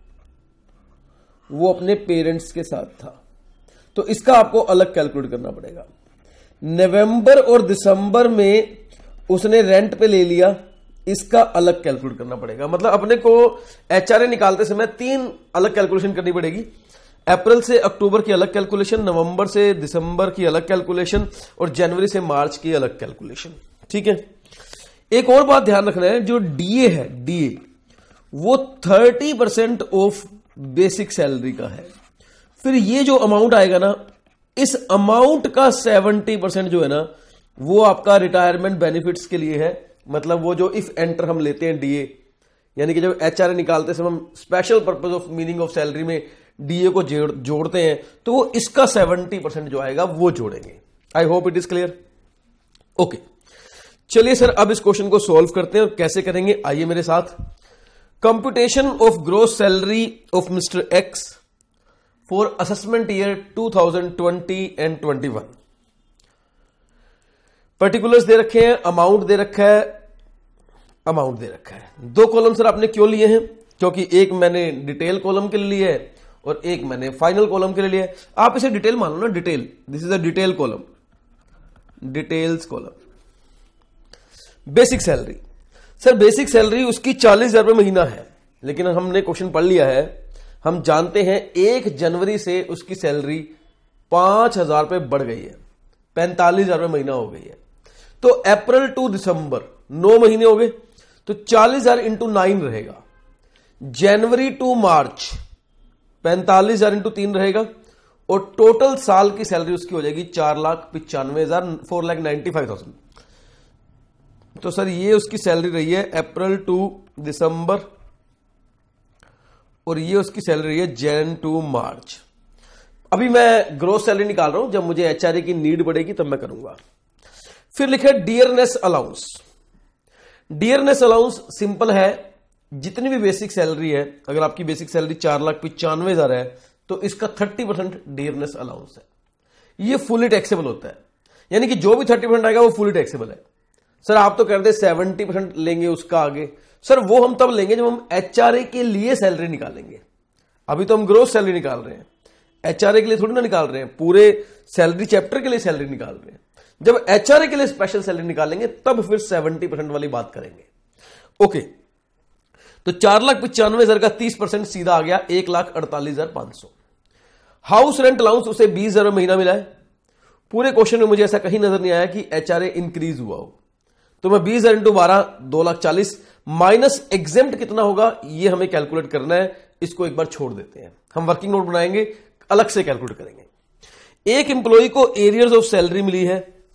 वो अपने पेरेंट्स के साथ था। तो इसका आपको अलग कैलकुलेट करना पड़ेगा। नवंबर और दिसंबर में उसने रेंट पे ले लिया, इसका अलग कैलकुलेट करना पड़ेगा। मतलब अपने को एचआरए निकालते समय 3 अलग कैलकुलेशन करनी पड़ेगी। अप्रैल से अक्टूबर की अलग कैलकुलेशन, नवंबर से दिसंबर की अलग कैलकुलेशन और जनवरी से मार्च की अलग कैलकुलेशन, ठीक है। एक और बात ध्यान रखना है, जो डीए है, डीए वो 30% ऑफ बेसिक सैलरी का है। फिर ये जो अमाउंट आएगा ना, इस अमाउंट का 70% जो है ना वो आपका रिटायरमेंट बेनिफिट्स के लिए है। मतलब वो जो इफ एंटर हम लेते हैं डीए, यानी कि जब एचआरए निकालते समय हम special purpose of meaning of salary में डीए को जोड़ते हैं, तो वो इसका 70% जो आएगा वो जोड़ेंगे। I hope it is clear. Okay, चलिए सर अब इस क्वेश्चन को सॉल्व करते हैं। और कैसे करेंगे, आइए मेरे साथ। Computation of gross salary of mister X for assessment year 2020 and 21। Particulars दे रखे हैं, अमाउंट दे रखा है, अमाउंट दे रखा है। 2 कॉलम सर आपने क्यों लिए हैं, क्योंकि एक मैंने डिटेल कॉलम के लिए लिया है और एक मैंने फाइनल कॉलम के लिए लिया है। आप इसे डिटेल मान लो ना, detail, this is a detail column, details column. Basic salary, sir basic salary उसकी 40,000 रुपए महीना है, लेकिन हमने क्वेश्चन पढ़ लिया है, हम जानते हैं 1 जनवरी से उसकी सैलरी 5,000 रुपए बढ़ गई है, 45,000 रुपए महीना हो गई है। तो अप्रैल टू दिसंबर 9 महीने हो गए, तो 40,000 इंटू 9 रहेगा। जनवरी टू मार्च 45,000 इंटू 3 रहेगा, और टोटल साल की सैलरी उसकी हो जाएगी 4,95,000, 4,95,000। तो सर ये उसकी सैलरी रही है अप्रैल टू दिसंबर, और ये उसकी सैलरी रही है जैन टू मार्च। अभी मैं ग्रोस सैलरी निकाल रहा हूं, जब मुझे एचआरए की नीड पड़ेगी तब मैं करूंगा। फिर लिखे dearness allowance. Dearness allowance simple है, जितनी भी बेसिक सैलरी है, अगर आपकी बेसिक सैलरी 4,95,000 है तो इसका 30% डियरनेस अलाउंस है। ये फुली टैक्सेबल होता है, यानी कि जो भी 30% आएगा वो फुली टैक्सेबल है। सर आप तो कहते हैं 70% लेंगे उसका आगे, सर वो हम तब लेंगे जब हम एचआरए के लिए सैलरी निकालेंगे। अभी तो हम ग्रोस सैलरी निकाल रहे हैं, एचआरए के लिए थोड़ी ना निकाल रहे हैं, पूरे सैलरी चैप्टर के लिए सैलरी निकाल रहे हैं। जब एचआरए के लिए स्पेशल सैलरी निकालेंगे तब फिर 70% वाली बात करेंगे। ओके, तो 4,95,000 का 30% सीधा आ गया 1,48,500। हाउस रेंट अलाउंस उसे 20,000 महीना मिला है। पूरे क्वेश्चन में मुझे ऐसा कहीं नजर नहीं आया कि एचआरए इंक्रीज हुआ हो। तो मैं 20,000 इंटू 12 2,40,000 माइनस एग्जेम्प्ट कितना होगा ये हमें कैलकुलेट करना है। इसको एक बार छोड़ देते हैं, हम वर्किंग नोट बनाएंगे, अलग से कैलकुलेट करेंगे। एक एम्प्लॉय को एरियर्स ऑफ सैलरी मिली है,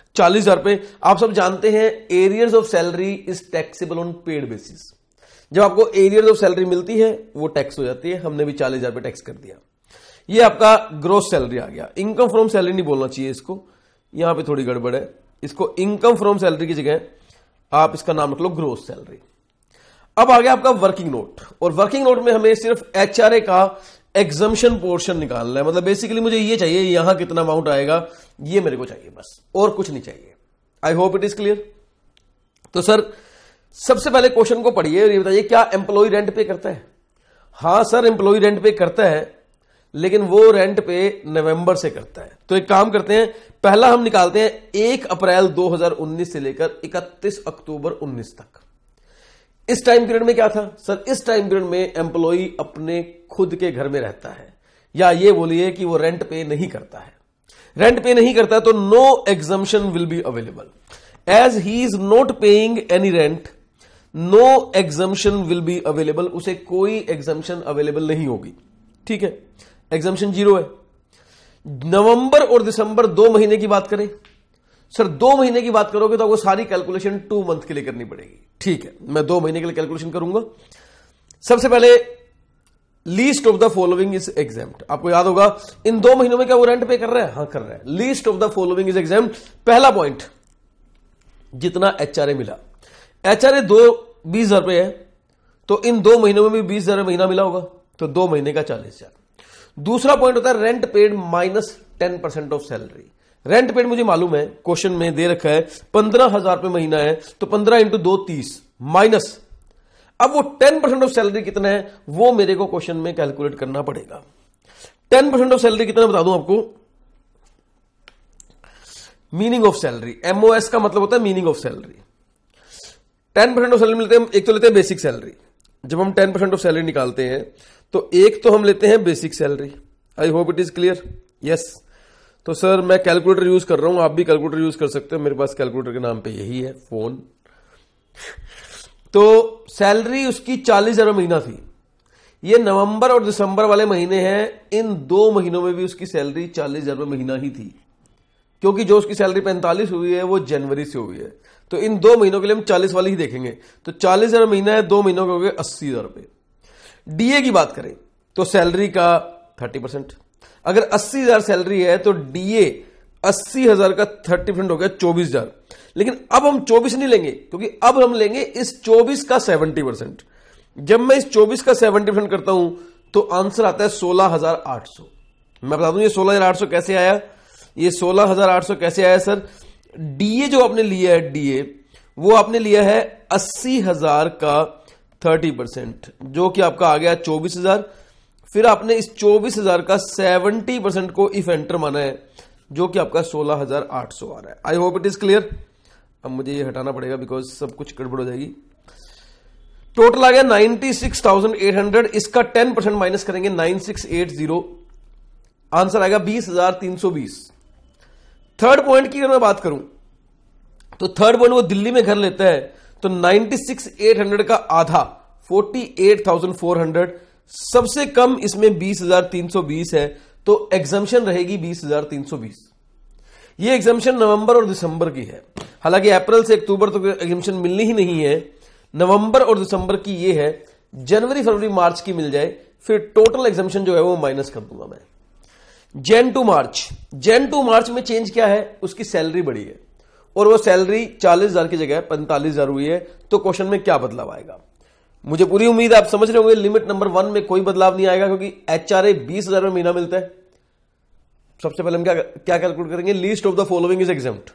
40,000 पे। आप सब जानते हैं arrears of salary is taxable on paid basis. जब आपको एरियर्स ऑफ सैलरी मिलती है वो टैक्स हो जाती है। हमने भी 40,000 पे टैक्स कर दिया। ये आपका ग्रोस सैलरी आ गया। इनकम फ्रॉम सैलरी नहीं बोलना चाहिए इसको, यहां पे थोड़ी गड़बड़ है। इसको इनकम फ्रॉम सैलरी की जगह आप इसका नाम रख लो ग्रोस सैलरी। अब आ गया आपका वर्किंग नोट, और वर्किंग नोट में हमें सिर्फ एचआरए का एग्जम्पशन पोर्शन निकालना है। मतलब बेसिकली मुझे ये चाहिए यहां कितना अमाउंट आएगा, ये मेरे को चाहिए बस, और कुछ नहीं चाहिए। I hope it is clear. तो सर सबसे पहले क्वेश्चन को पढ़िए और ये बताइए, क्या एम्प्लॉय रेंट पे करता है? हां सर, एम्प्लॉय रेंट पे करता है, लेकिन वो रेंट पे नवंबर से करता है। तो एक काम करते हैं, पहला हम निकालते हैं 1 अप्रैल 2019 से लेकर 31 अक्टूबर 19 तक। इस टाइम पीरियड में क्या था सर? इस टाइम पीरियड में एम्प्लॉय अपने खुद के घर में रहता है, या ये बोलिए कि वो रेंट पे नहीं करता है। रेंट पे नहीं करता तो no exemption will be available. As he is not paying any rent, no exemption will be available. उसे कोई एग्जम्पशन अवेलेबल नहीं होगी। ठीक है, एग्जम्पशन 0 है। नवंबर और दिसंबर 2 महीने की बात करें सर, 2 महीने की बात करोगे तो आपको सारी कैलकुलेशन 2 मंथ के लिए करनी पड़ेगी। ठीक है, मैं 2 महीने के लिए कैलकुलेशन करूंगा। सबसे पहले least of the following is exempt. आपको याद होगा इन 2 महीनों में क्या वो रेंट पे कर रहा है? हाँ कर रहा है। Least of the following is exempt. पहला पॉइंट, जितना एचआरए मिला, एचआरए 20,000 रुपए है, तो इन 2 महीनों में भी 20,000 महीना मिला होगा, तो 2 महीने का 40,000। दूसरा पॉइंट होता है rent paid minus 10% of salary. Rent paid मुझे मालूम है, क्वेश्चन में दे रखा है 15,000 रुपए महीना है, तो 15 इंटू 2 30 माइनस, अब वो 10% ऑफ सैलरी कितना है वो मेरे को क्वेश्चन में कैलकुलेट करना पड़ेगा। 10% ऑफ सैलरी कितना बता दूं आपको, मीनिंग ऑफ सैलरी, एमओएस का मतलब होता है meaning of salary. 10% of salary मिलते हैं, एक तो लेते हैं बेसिक सैलरी। जब हम 10% ऑफ सैलरी निकालते हैं तो एक तो हम लेते हैं basic salary. I hope it is clear. Yes, तो सर मैं कैलकुलेटर यूज कर रहा हूं, आप भी कैलकुलेटर यूज कर सकते हो। मेरे पास कैलकुलेटर के नाम पे यही है, फोन। तो सैलरी उसकी 40,000 महीना थी। ये नवंबर और दिसंबर वाले महीने हैं, इन 2 महीनों में भी उसकी सैलरी 40,000 महीना ही थी, क्योंकि जो उसकी सैलरी 45 हुई है वो जनवरी से हुई है। तो इन 2 महीनों के लिए हम 40 वाली ही देखेंगे। तो 40,000 महीना है, 2 महीनों के हो गए 80,000 रुपए। डीए की बात करें तो सैलरी का 30%। अगर 80,000 सैलरी है तो डीए 80,000 का 30% हो गया 24,000। लेकिन अब हम 24 नहीं लेंगे, क्योंकि अब हम लेंगे इस 24 का 70%। जब मैं इस 24 का 70% करता हूं तो आंसर आता है 16,800। मैं बता दूं ये 16,800 कैसे आया। ये 16,800 कैसे आया सर? डीए जो आपने लिया है, डीए वो आपने लिया है 80,000 का 30%, जो कि आपका आ गया 24,000। फिर आपने इस 24,000 का 70% को इफ एंटर माना है, जो कि आपका 16,800 आ रहा है। I hope it is clear. अब मुझे ये हटाना पड़ेगा बिकॉज सब कुछ गड़बड़ हो जाएगी। टोटल आ गया 96,800। इसका 10% माइनस करेंगे 9680, आंसर आएगा 20,320। थर्ड पॉइंट की अगर मैं बात करूं तो थर्ड पॉइंट वो दिल्ली में घर लेता है, तो 96,800 का आधा 48,400, सबसे कम इसमें 20,320 है, तो एग्जम्पशन रहेगी 20,320। ये एग्जम्पशन नवंबर और दिसंबर की है। हालांकि अप्रैल से अक्टूबर तक एग्जम्पशन मिलनी ही नहीं है, नवंबर और दिसंबर की ये है। जनवरी फरवरी मार्च की मिल जाए फिर टोटल एग्जम्पशन जो है वो माइनस कर दूंगा मैं। Jan to March, Jan to March में चेंज क्या है? उसकी सैलरी बढ़ी है और वो सैलरी 40,000 की जगह 45,000 हुई है। तो क्वेश्चन में क्या बदलाव आएगा? मुझे पूरी उम्मीद है आप समझ रहे होंगे लिमिट नंबर 1 में कोई बदलाव नहीं आएगा, क्योंकि एचआरए 20,000 में महीना मिलता है। सबसे पहले हम क्या कैलकुलेट करेंगे? Least of the following is exempt.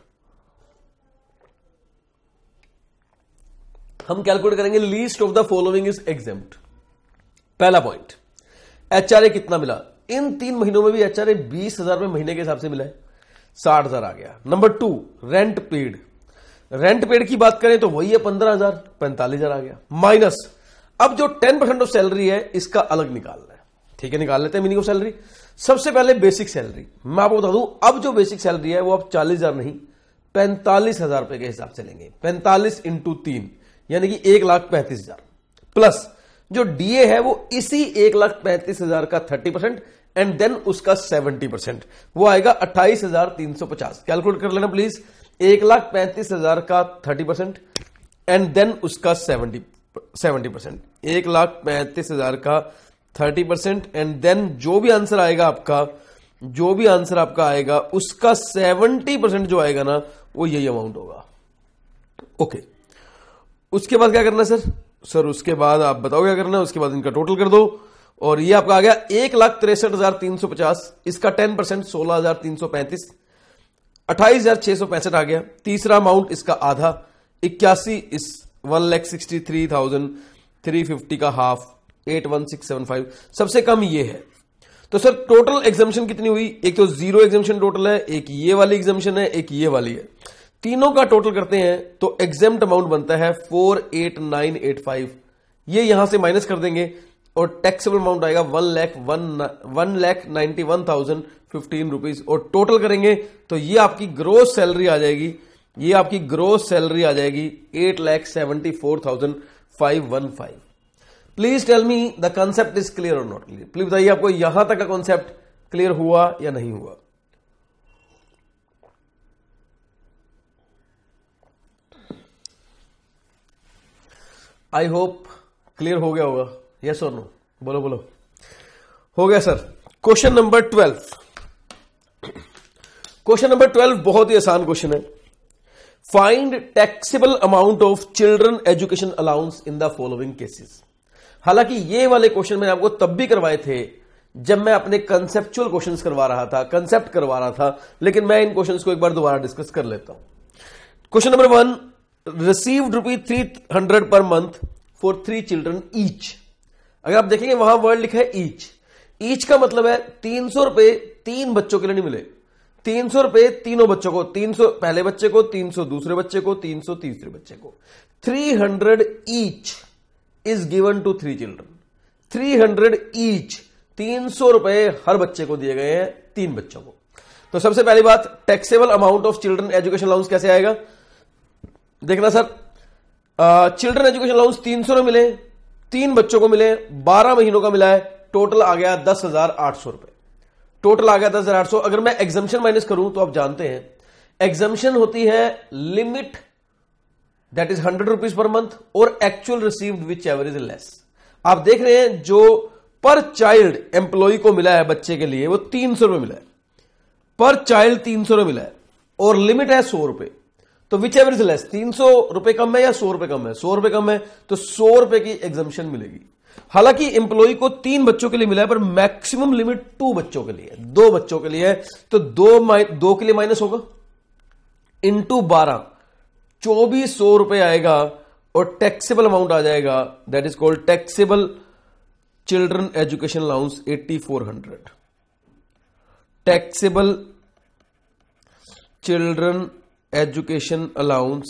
हम कैलकुलेट करेंगे least of the following is exempt. पहला पॉइंट, एचआरए कितना मिला? इन 3 महीनों में भी एचआरए 20,000 में महीने के हिसाब से मिला है, 60,000 आ गया। Number 2 rent paid. Rent paid की बात करें तो वही है 15,000, 45,000 आ गया। माइनस अब जो 10% ऑफ सैलरी है इसका अलग निकालना है। ठीक है, निकाल लेते हैं मीनिंग ऑफ सैलरी। सबसे पहले बेसिक सैलरी मैं आपको बता दूं, अब जो बेसिक सैलरी है वो आप 40,000 नहीं 45,000 रुपए के हिसाब से लेंगे। 45 इंटू 3 यानी कि 1,35,000 प्लस जो डीए है वो इसी 1,35,000 का 30% एंड देन उसका 70%, वो आएगा 28,350। कैलकुलेट कर लेना प्लीज। 1,35,000 का 30% एंड देन उसका 70%। 1,35,000 का 30% एंड देन जो भी आंसर आपका आएगा उसका 70% जो आएगा ना वो यही अमाउंट होगा। ओके, उसके बाद क्या करना है सर? उसके बाद आप बताओ क्या करना है। उसके बाद इनका टोटल कर दो और ये आपका आ गया 1,63,350। इसका 10% 16,335, 28,665 आ गया। तीसरा अमाउंट इसका आधा 81, इस 1,63,350 का हाफ 81675, सबसे कम ये है। तो सर टोटल एग्जामिशन कितनी हुई? एक तो 0 एग्जामिशन टोटल है, एक ये वाली एग्जामिशन है, एक ये वाली है। तीनों का टोटल करते हैं तो एग्जाम्ड अमाउंट बनता है 48985। ये यहां से माइनस कर देंगे और टैक्सेबल अमाउंट आएगा 1,91,015 रुपीज और टोटल करेंगे तो ये आपकी ग्रोस सैलरी आ जाएगी। 8,74,515। Please tell me the concept is clear और नॉट क्लियर। प्लीज बताइए आपको यहां तक का कॉन्सेप्ट क्लियर हुआ या नहीं हुआ? आई होप क्लियर हो गया होगा। यस और नो? बोलो बोलो। हो गया sir. Question number 12। Question number 12 बहुत ही आसान क्वेश्चन है। Find taxable amount of children education allowance in the following cases. हालांकि ये वाले क्वेश्चन मैंने आपको तब भी करवाए थे जब मैं अपने कंसेप्चुअल क्वेश्चंस करवा रहा था, कंसेप्ट करवा रहा था, लेकिन मैं इन क्वेश्चंस को एक बार दोबारा डिस्कस कर लेता हूं। Question number 1, received ₹300 per month for 3 children each. अगर आप देखेंगे वहां वर्ड लिखा है ईच। ईच का मतलब है 300 रुपए 3 बच्चों के लिए नहीं मिले। 300 रुपए तीनों बच्चों को, 300 पहले बच्चे को, 300 दूसरे बच्चे को, 300 तीसरे बच्चे को। 300 each is given to 3 children. 300 each, 300 रुपए हर बच्चे को दिए गए हैं 3 बच्चों को। तो सबसे पहली बात, taxable amount of children education allowance कैसे आएगा? देखना सर, चिल्ड्रन एजुकेशन अलाउंस 300 में मिले, 3 बच्चों को मिले, 12 महीनों का मिला है, टोटल आ गया 10,800 रुपए। टोटल आ गया 10,800। अगर मैं एग्जाम्पशन माइनस करूं तो आप जानते हैं एग्जाम्पशन होती है limit that is 100 rupees per month और actual received whichever is less. आप देख रहे हैं जो पर चाइल्ड एम्प्लॉय को मिला है बच्चे के लिए वो 300 रुपए मिला है, पर चाइल्ड 300 रुपए मिला है और लिमिट है 100 रुपए। तो विच एवर इज लेस, 300 रुपए कम है या 100 रुपए कम है? 100 रुपए कम है, तो 100 रुपए की एग्जाम्पशन मिलेगी। हालांकि एम्प्लॉय को 3 बच्चों के लिए मिला है पर मैक्सिमम लिमिट 2 बच्चों के लिए, 2 बच्चों के लिए है, तो 2 के लिए माइनस होगा इंटू 12, 2400 रुपए आएगा और टैक्सेबल अमाउंट आ जाएगा that is called taxable children education allowance 8400। Taxable children education allowance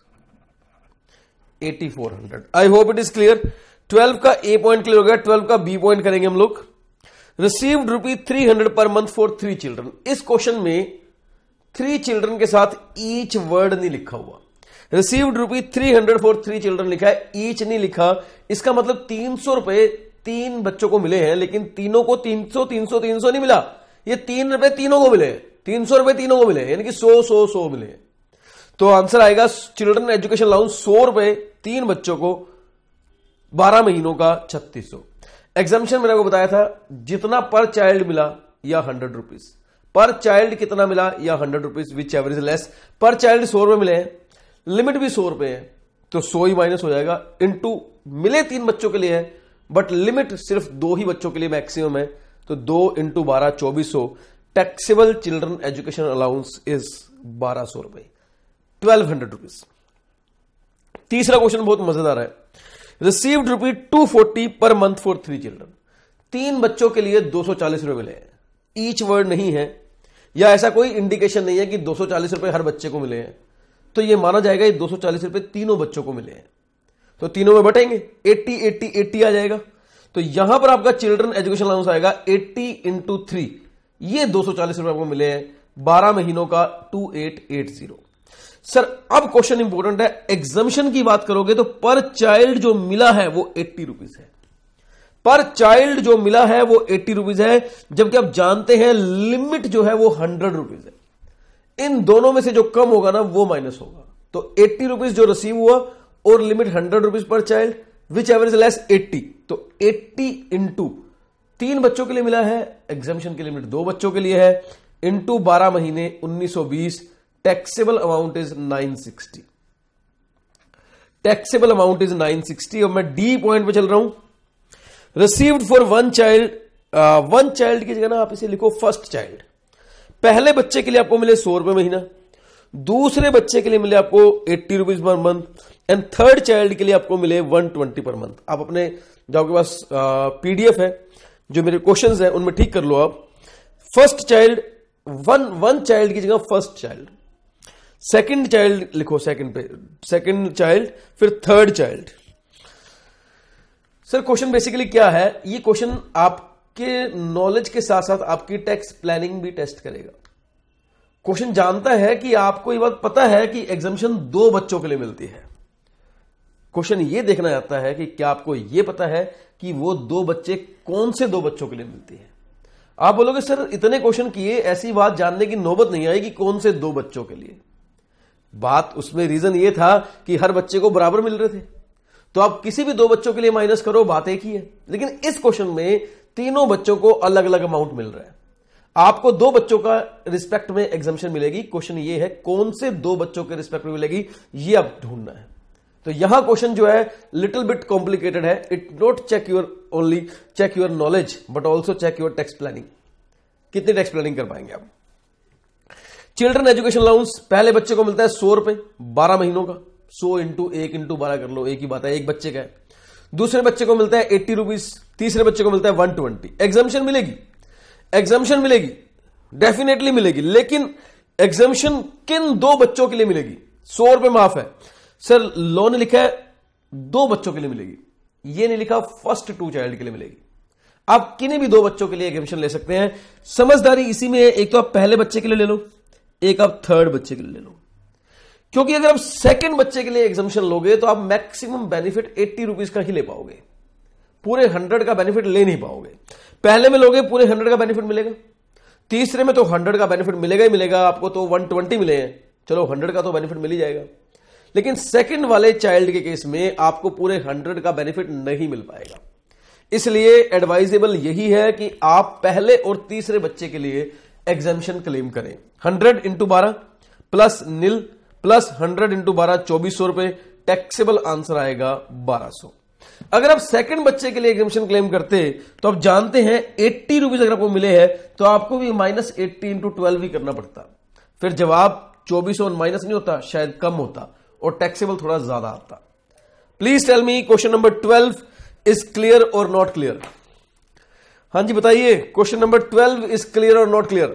8400। I hope it is clear. 12 का ए पॉइंट क्लियर हो गया। 12 का बी पॉइंट करेंगे हम लोग। Received ₹300 per month for 3 children. इस क्वेश्चन में 3 चिल्ड्रन के साथ ईच वर्ड नहीं लिखा हुआ। रिसीव्ड ₹300 फॉर 3 चिल्ड्रन लिखा है, ईच नहीं लिखा। इसका मतलब 300 रुपए 3 बच्चों को मिले हैं, लेकिन तीनों को 300 300 300 नहीं मिला। ये 3 रुपए तीनों को मिले, 300 रुपए तीनों को मिले, यानी कि 100 100 100 मिले। तो आंसर आएगा चिल्ड्रन एजुकेशन अलाउंस 100 रुपए 3 बच्चों को, 12 महीनों का 3600। एग्जाम्पशन मैंने आपको बताया था जितना पर चाइल्ड मिला या 100 रुपीज, पर चाइल्ड कितना मिला या 100 rupees, whichever is less. Per child 100 रुपए मिले हैं, लिमिट भी 100 रुपए है, तो 100 ही माइनस हो जाएगा इंटू मिले 3 बच्चों के लिए है बट लिमिट सिर्फ 2 ही बच्चों के लिए मैक्सिमम है, तो 2 into 12 2400। Taxable children education allowance is 1200 रुपए, 1200 रुपीज। तीसरा क्वेश्चन बहुत मजेदार है। रिसीव्ड ₹240 पर मंथ फॉर 3 चिल्ड्रन। 3 बच्चों के लिए 240 रुपए मिले हैं। ईच वर्ड नहीं है या ऐसा कोई इंडिकेशन नहीं है कि 240 रुपए हर बच्चे को मिले हैं, तो यह माना जाएगा ये 240 रुपए तीनों बच्चों को मिले हैं, तो तीनों में बटेंगे 80 80 80 आ जाएगा। तो यहां पर आपका चिल्ड्रन एजुकेशन अलाउंस आएगा 80 इंटू 3, ये 240 रुपए आपको मिले हैं, 12 महीनों का 2880। सर अब क्वेश्चन इंपॉर्टेंट है, एग्जाम्पशन की बात करोगे तो पर चाइल्ड जो मिला है वो 80 रुपीज है। पर चाइल्ड जो मिला है वो 80 रुपीज है, जबकि आप जानते हैं लिमिट जो है वो 100 रुपीज है। इन दोनों में से जो कम होगा ना वो माइनस होगा। तो 80 रुपीज जो रिसीव हुआ और limit 100 rupees per child, whichever is less 80, तो 80 इंटू 3 बच्चों के लिए मिला है, एग्जामिशन की लिमिट 2 बच्चों के लिए है, इंटू 12 महीने 1920, taxable amount is 960। Taxable amount is 960। और मैं डी पॉइंट पे चल रहा हूं, रिसीव्ड फॉर वन चाइल्ड की जगह ना आप इसे लिखो फर्स्ट चाइल्ड। पहले बच्चे के लिए आपको मिले 100 रुपए महीना, दूसरे बच्चे के लिए मिले आपको 80 rupees per month, and third child के लिए आपको मिले 120 पर मंथ। आप अपने जो आपके पास पीडीएफ है, जो मेरे क्वेश्चंस है, उनमें ठीक कर लो आप। फर्स्ट चाइल्ड, वन चाइल्ड की जगह फर्स्ट चाइल्ड, सेकंड चाइल्ड लिखो सेकंड पे, सेकंड चाइल्ड, फिर third child. Sir question basically क्या है, ये क्वेश्चन आपके नॉलेज के साथ साथ आपकी टैक्स प्लानिंग भी टेस्ट करेगा। क्वेश्चन जानता है कि आपको ये बात पता है कि एग्जामिशन 2 बच्चों के लिए मिलती है। क्वेश्चन ये देखना चाहता है कि क्या आपको ये पता है कि वो 2 बच्चे कौन से 2 बच्चों के लिए मिलती है। आप बोलोगे सर इतने क्वेश्चन किए, ऐसी बात जानने की नौबत नहीं आई कि कौन से 2 बच्चों के लिए। बात उसमें रीजन ये था कि हर बच्चे को बराबर मिल रहे थे, तो आप किसी भी 2 बच्चों के लिए माइनस करो, बात एक ही है। लेकिन इस क्वेश्चन में तीनों बच्चों को अलग अलग अमाउंट मिल रहा है। आपको 2 बच्चों का रिस्पेक्ट में एग्जामिशन मिलेगी। क्वेश्चन ये है कौन से 2 बच्चों के रिस्पेक्ट में मिलेगी, ये अब ढूंढना है। तो यहां क्वेश्चन जो है लिटिल बिट कॉम्प्लिकेटेड है। It not check your only check your knowledge but also check your tax planning. कितनी टैक्स प्लानिंग कर पाएंगे आप। चिल्ड्रन एजुकेशन अलाउंस, पहले बच्चे को मिलता है 100 रुपए 12 महीनों का, 100 इंटू 1 इंटू 12 कर लो, एक ही बात है, एक बच्चे का है। दूसरे बच्चे को मिलता है 80 रुपीज, तीसरे बच्चे को मिलता है 120। एग्जामिशन मिलेगी, एग्जामिशन मिलेगी, डेफिनेटली मिलेगी, लेकिन एग्जामिशन किन 2 बच्चों के लिए मिलेगी। 100 रुपए माफ है सर, लॉ ने लिखा है 2 बच्चों के लिए मिलेगी, ये नहीं लिखा फर्स्ट 2 चाइल्ड के लिए मिलेगी। आप किन्हीं भी 2 बच्चों के लिए एग्जामिशन ले सकते हैं। समझदारी इसी में है, एक तो आप पहले बच्चे के लिए ले लो, एक आप थर्ड बच्चे के लिए ले लो। क्योंकि अगर आप सेकंड बच्चे के लिए एग्जामिशन लोगे तो आप मैक्सिमम बेनिफिट 80 रुपीज का ही ले पाओगे, पूरे 100 का बेनिफिट ले नहीं पाओगे। पहले में लोगे पूरे 100 का बेनिफिट मिलेगा, तीसरे में तो 100 का बेनिफिट मिलेगा ही मिलेगा। आपको तो 120 मिले हैं, चलो 100 का तो बेनिफिट मिल ही जाएगा। लेकिन सेकंड वाले चाइल्ड के केस में आपको पूरे 100 का बेनिफिट नहीं मिल पाएगा। इसलिए एडवाइजेबल यही है कि आप पहले और तीसरे बच्चे के लिए एग्जामिशन क्लेम करें। 100 into 12 plus nil plus 100 into 12 2400 रुपए, टैक्सेबल आंसर आएगा 1200। अगर आप सेकंड बच्चे के लिए एग्जामिशन क्लेम करते तो आप जानते हैं 80 रुपीज अगर आपको मिले हैं तो आपको भी -80 इंटू 12 ही करना पड़ता, फिर जवाब 2400 माइनस नहीं होता, शायद कम होता और टैक्सेबल थोड़ा ज्यादा आता। Please tell me question number 12 is clear और नॉट क्लियर। हां जी बताइए, क्वेश्चन नंबर 12 इज क्लियर और not clear.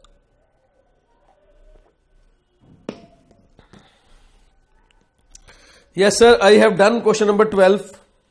Yes sir, I have done question number 12।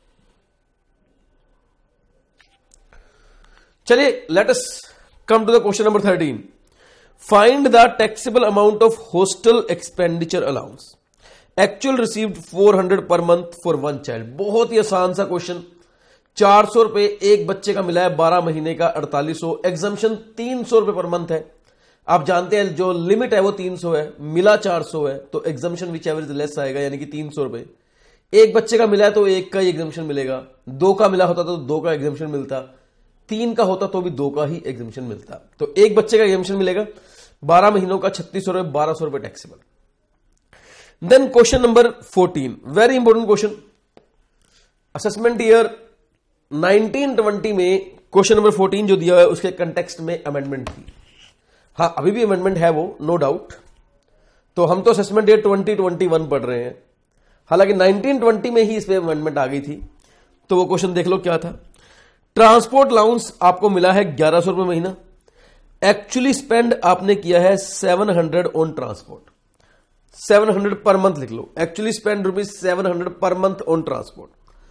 चलिए let us come to the question number 13। Find the taxable amount of hostel expenditure allowance. Actual received 400 per month for 1 child. बहुत ही आसान सा question. 400 रुपए एक बच्चे का मिला है, 12 महीने का 4800। एग्जामिशन 300 रुपए पर मंथ है। आप जानते हैं जो लिमिट है वो 300 है, मिला 400 है, तो एग्जामिशन विच एवरेज लेस आएगा, यानी कि 300 रुपए। एक बच्चे का मिला है तो 1 का ही एग्जामिशन मिलेगा, 2 का मिला होता तो 2 का एग्जामिशन मिलता, 3 का होता तो भी 2 का ही एग्जामिशन मिलता। तो एक बच्चे का एग्जामिशन मिलेगा, 12 महीनों का 3600 रुपए, 1200 रुपए taxable. Then question number 14, very important question. Assessment year 1920 में क्वेश्चन नंबर 14 जो दिया है उसके कंटेक्स्ट में अमेंडमेंट थी। हाँ अभी भी अमेंडमेंट है वो, नो डाउट। तो हम तो असेसमेंट ईयर 2021 पढ़ रहे हैं, हालांकि 1920 में ही इस पे अमेंडमेंट आ गई थी। तो वो क्वेश्चन देख लो क्या था। ट्रांसपोर्ट अलाउंस आपको मिला है 1100 रुपए महीना। एक्चुअली स्पेंड आपने किया है 700 ऑन ट्रांसपोर्ट। 700 पर मंथ लिख लो, actually spend ₹700 per month on transport.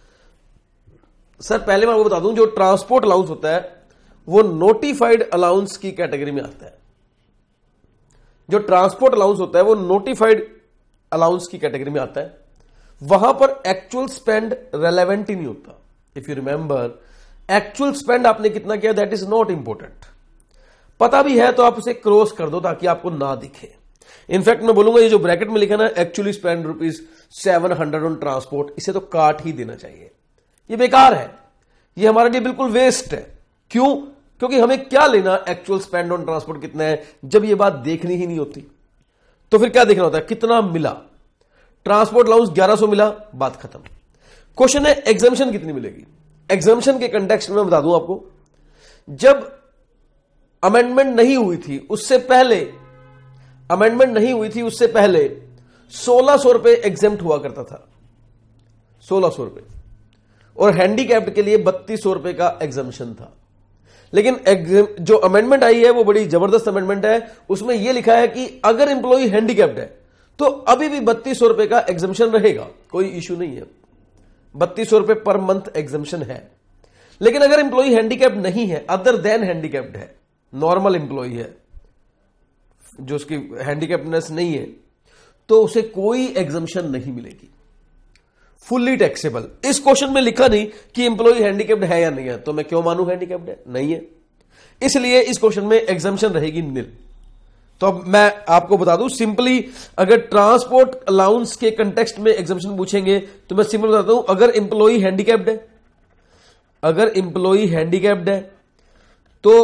Sir पहले मैं आपको बता दूं, जो ट्रांसपोर्ट अलाउंस होता है वो नोटिफाइड अलाउंस की कैटेगरी में आता है। जो ट्रांसपोर्ट अलाउंस होता है वो नोटिफाइड अलाउंस की कैटेगरी में आता है। वहां पर एक्चुअल स्पेंड रेलेवेंट ही नहीं होता। If you remember, actual spend आपने कितना किया दैट इज नॉट इंपॉर्टेंट। पता भी है तो आप उसे क्रॉस कर दो ताकि आपको ना दिखे। इनफैक्ट मैं बोलूंगा ये जो ब्रैकेट में लिखा ना, एक्चुअली स्पेंड ₹700 ऑन ट्रांसपोर्ट, इसे तो काट ही देना चाहिए। ये बेकार है, ये हमारे लिए बिल्कुल वेस्ट है। क्यों? क्योंकि हमें क्या लेना एक्चुअल स्पेंड ऑन ट्रांसपोर्ट कितना है, जब ये बात देखनी ही नहीं होती। तो फिर क्या देखना होता है, कितना मिला। ट्रांसपोर्ट अलाउंस 1100 मिला, बात खत्म। क्वेश्चन है एग्जम्पशन कितनी मिलेगी। एग्जम्पशन के कंटेक्स्ट में बता दूं आपको, जब अमेंडमेंट नहीं हुई थी उससे पहले, अमेंडमेंट नहीं हुई थी उससे पहले 1600 रुपए एग्जेम्प्ट हुआ करता था, 1600 रुपए, और हैंडीकैप्ड के लिए 3200 रुपए का एग्जम्पशन था। लेकिन जो अमेंडमेंट आई है वो बड़ी जबरदस्त अमेंडमेंट है। उसमें यह लिखा है कि अगर इंप्लॉई हैंडीकैप्ड है तो अभी भी 3200 रुपए का एग्जम्पशन रहेगा, कोई इश्यू नहीं है। 3200 रुपए पर मंथ एग्जम्पशन है। लेकिन अगर इंप्लॉई हैंडीकैप्ड नहीं है, अदर देन हैंडीकैप्ड है, नॉर्मल इंप्लॉई है जो उसकी हैंडीकैप्डनेस नहीं है, तो उसे कोई एग्जम्पशन नहीं मिलेगी, फुल्ली टैक्सेबल। इस क्वेश्चन में लिखा नहीं कि इंप्लॉई हैंडीकैप्ड है या नहीं है, तो मैं क्यों मानूं हैंडीकैप्ड है? नहीं है। इसलिए इस क्वेश्चन में एग्जम्पशन रहेगी निल। तो अब मैं आपको बता दूं सिंपली, अगर ट्रांसपोर्ट अलाउंस के कंटेक्स्ट में एग्जम्पशन पूछेंगे तो मैं सिंपल बताता हूं, अगर इंप्लॉई हैंडीकैप्ड है, अगर इंप्लॉई हैंडीकैप्ड है तो